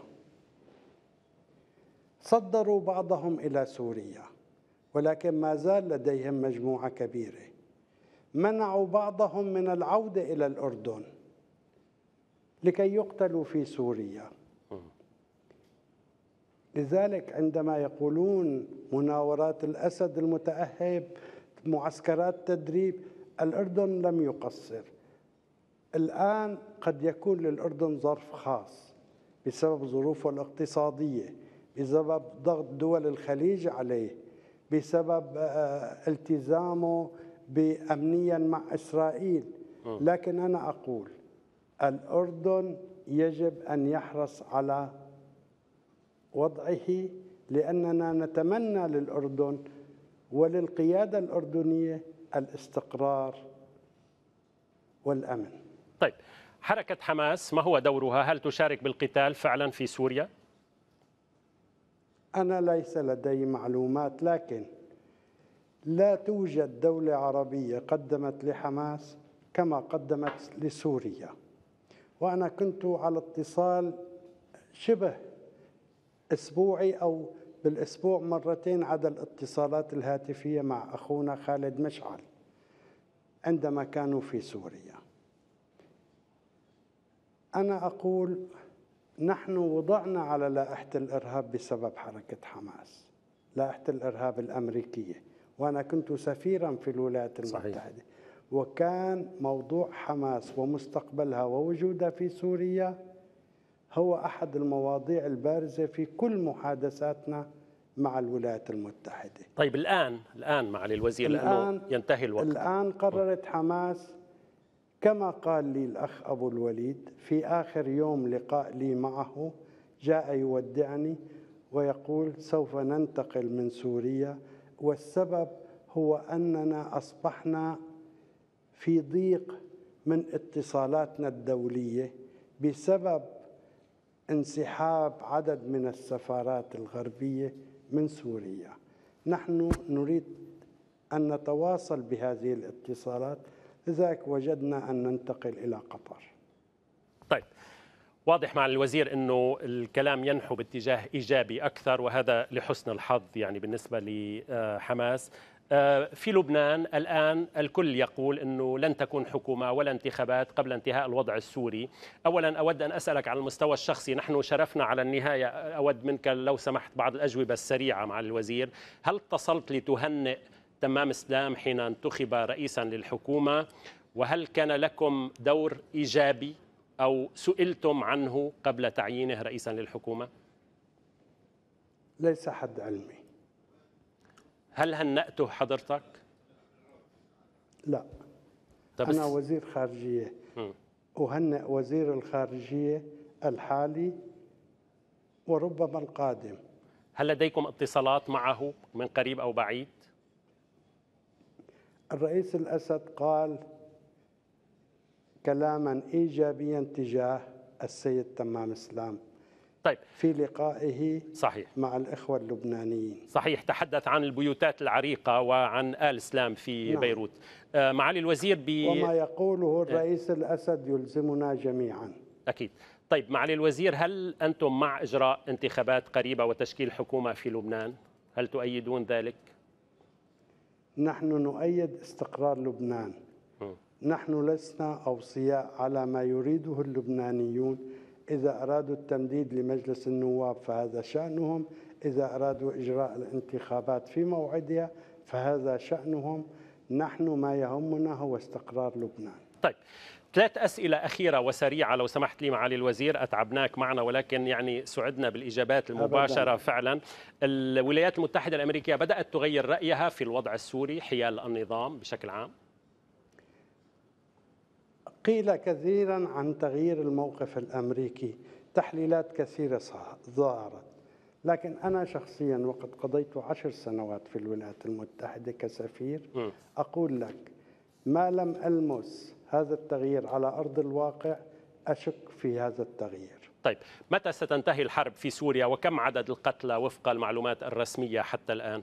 صدروا بعضهم إلى سوريا، ولكن ما زال لديهم مجموعة كبيرة منعوا بعضهم من العودة إلى الأردن لكي يقتلوا في سوريا. لذلك عندما يقولون مناورات الأسد المتأهب، معسكرات تدريب، الأردن لم يقصر. الآن قد يكون للأردن ظرف خاص بسبب ظروفه الاقتصادية، بسبب ضغط دول الخليج عليه، بسبب التزامه بأمنيا مع إسرائيل. لكن أنا أقول الأردن يجب أن يحرص على وضعه، لأننا نتمنى للأردن وللقيادة الأردنية الاستقرار والأمن. طيب، حركة حماس ما هو دورها؟ هل تشارك بالقتال فعلا في سوريا؟ أنا ليس لدي معلومات، لكن لا توجد دولة عربية قدمت لحماس كما قدمت لسوريا. وأنا كنت على اتصال شبه أسبوعي أو بالأسبوع مرتين عدا الاتصالات الهاتفية مع أخونا خالد مشعل عندما كانوا في سوريا. أنا أقول نحن وضعنا على لائحة الإرهاب بسبب حركة حماس، لائحة الإرهاب الأمريكية، وأنا كنت سفيرا في الولايات المتحدة. صحيح. وكان موضوع حماس ومستقبلها ووجودها في سوريا هو أحد المواضيع البارزة في كل محادثاتنا مع الولايات المتحدة. طيب الآن الآن معالي الوزير، لأنه ينتهي الوقت، الآن قررت حماس كما قال لي الأخ أبو الوليد في آخر يوم لقاء لي معه، جاء يودعني ويقول سوف ننتقل من سوريا، والسبب هو أننا أصبحنا في ضيق من اتصالاتنا الدولية بسبب انسحاب عدد من السفارات الغربية من سوريا. نحن نريد أن نتواصل بهذه الاتصالات، لذلك وجدنا أن ننتقل إلى قطر. طيب، واضح مع الوزير أنه الكلام ينحو باتجاه إيجابي أكثر، وهذا لحسن الحظ يعني بالنسبة لحماس. في لبنان الآن الكل يقول أنه لن تكون حكومة ولا انتخابات قبل انتهاء الوضع السوري. أولا أود أن أسألك على المستوى الشخصي، نحن شرفنا على النهاية، أود منك لو سمحت بعض الأجوبة السريعة مع الوزير. هل اتصلت لتهنئ تمام اسلام حين انتخب رئيسا للحكومة؟ وهل كان لكم دور إيجابي أو سئلتم عنه قبل تعيينه رئيسا للحكومة؟ ليس حد علمي. هل هنأته حضرتك؟ لا. أنا وزير خارجية، أهنئ وزير الخارجية الحالي وربما القادم. هل لديكم اتصالات معه من قريب أو بعيد؟ الرئيس الأسد قال كلاما إيجابيا تجاه السيد تمام اسلام. طيب، في لقائه صحيح مع الإخوة اللبنانيين. صحيح، تحدث عن البيوتات العريقة وعن آل اسلام في نعم. بيروت. معالي الوزير بي... وما يقوله الرئيس الأسد يلزمنا جميعا. أكيد. طيب معالي الوزير، هل أنتم مع إجراء انتخابات قريبة وتشكيل حكومة في لبنان؟ هل تؤيدون ذلك؟ نحن نؤيد استقرار لبنان. م. نحن لسنا أوصياء على ما يريده اللبنانيون. إذا أرادوا التمديد لمجلس النواب فهذا شأنهم، إذا أرادوا إجراء الانتخابات في موعدها فهذا شأنهم. نحن ما يهمنا هو استقرار لبنان. طيب، ثلاث أسئلة أخيرة وسريعة لو سمحت لي معالي الوزير. أتعبناك معنا ولكن يعني سعدنا بالإجابات المباشرة. أبداً. فعلا الولايات المتحدة الأمريكية بدأت تغير رأيها في الوضع السوري حيال النظام بشكل عام؟ قيل كثيرا عن تغيير الموقف الأمريكي، تحليلات كثيرة ظهرت، لكن أنا شخصيا وقد قضيت عشر سنوات في الولايات المتحدة كسفير م. أقول لك ما لم ألمس هذا التغيير على أرض الواقع أشك في هذا التغيير. طيب متى ستنتهي الحرب في سوريا وكم عدد القتلى وفق المعلومات الرسمية حتى الآن؟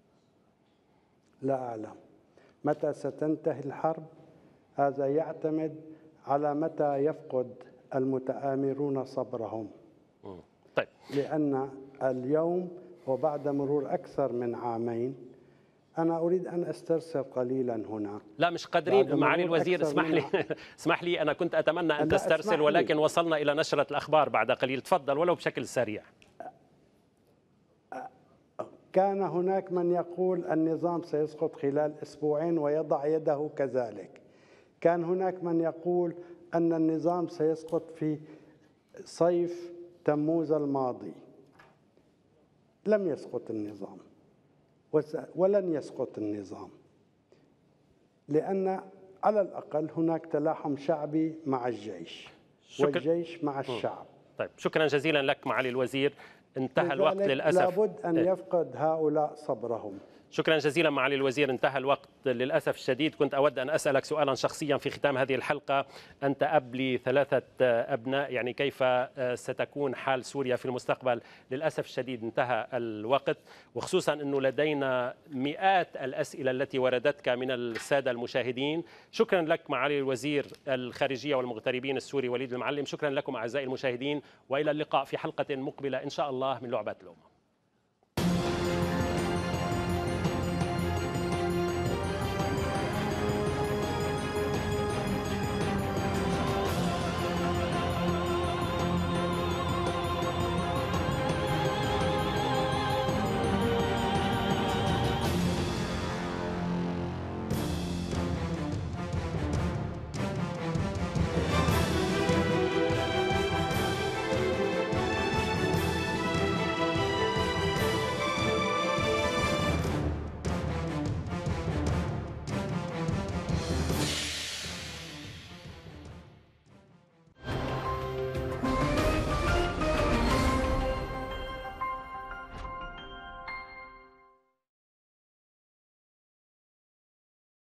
لا أعلم متى ستنتهي الحرب، هذا يعتمد على متى يفقد المتآمرون صبرهم. طيب. لأن اليوم وبعد مرور أكثر من عامين أنا أريد أن أسترسل قليلا هنا. لا مش قادرين معالي الوزير، اسمح لي اسمح لي أنا كنت أتمنى أن تسترسل ولكن وصلنا إلى نشرة الأخبار بعد قليل، تفضل ولو بشكل سريع. كان هناك من يقول النظام سيسقط خلال أسبوعين ويضع يده كذلك. كان هناك من يقول أن النظام سيسقط في صيف تموز الماضي. لم يسقط النظام ولن يسقط النظام، لأن على الأقل هناك تلاحم شعبي مع الجيش والجيش مع الشعب. طيب شكرا جزيلا لك معالي الوزير، انتهى الوقت للأسف. لابد أن يفقد هؤلاء صبرهم. شكرا جزيلا معالي الوزير، انتهى الوقت للأسف الشديد. كنت أود أن أسألك سؤالا شخصيا في ختام هذه الحلقة، أنت أب لثلاثة أبناء، يعني كيف ستكون حال سوريا في المستقبل؟ للأسف الشديد انتهى الوقت، وخصوصا أنه لدينا مئات الأسئلة التي وردتك من السادة المشاهدين. شكرا لك معالي الوزير الخارجية والمغتربين السوري وليد المعلم، شكرا لكم أعزائي المشاهدين، وإلى اللقاء في حلقة مقبلة إن شاء الله من لعبة الأمة.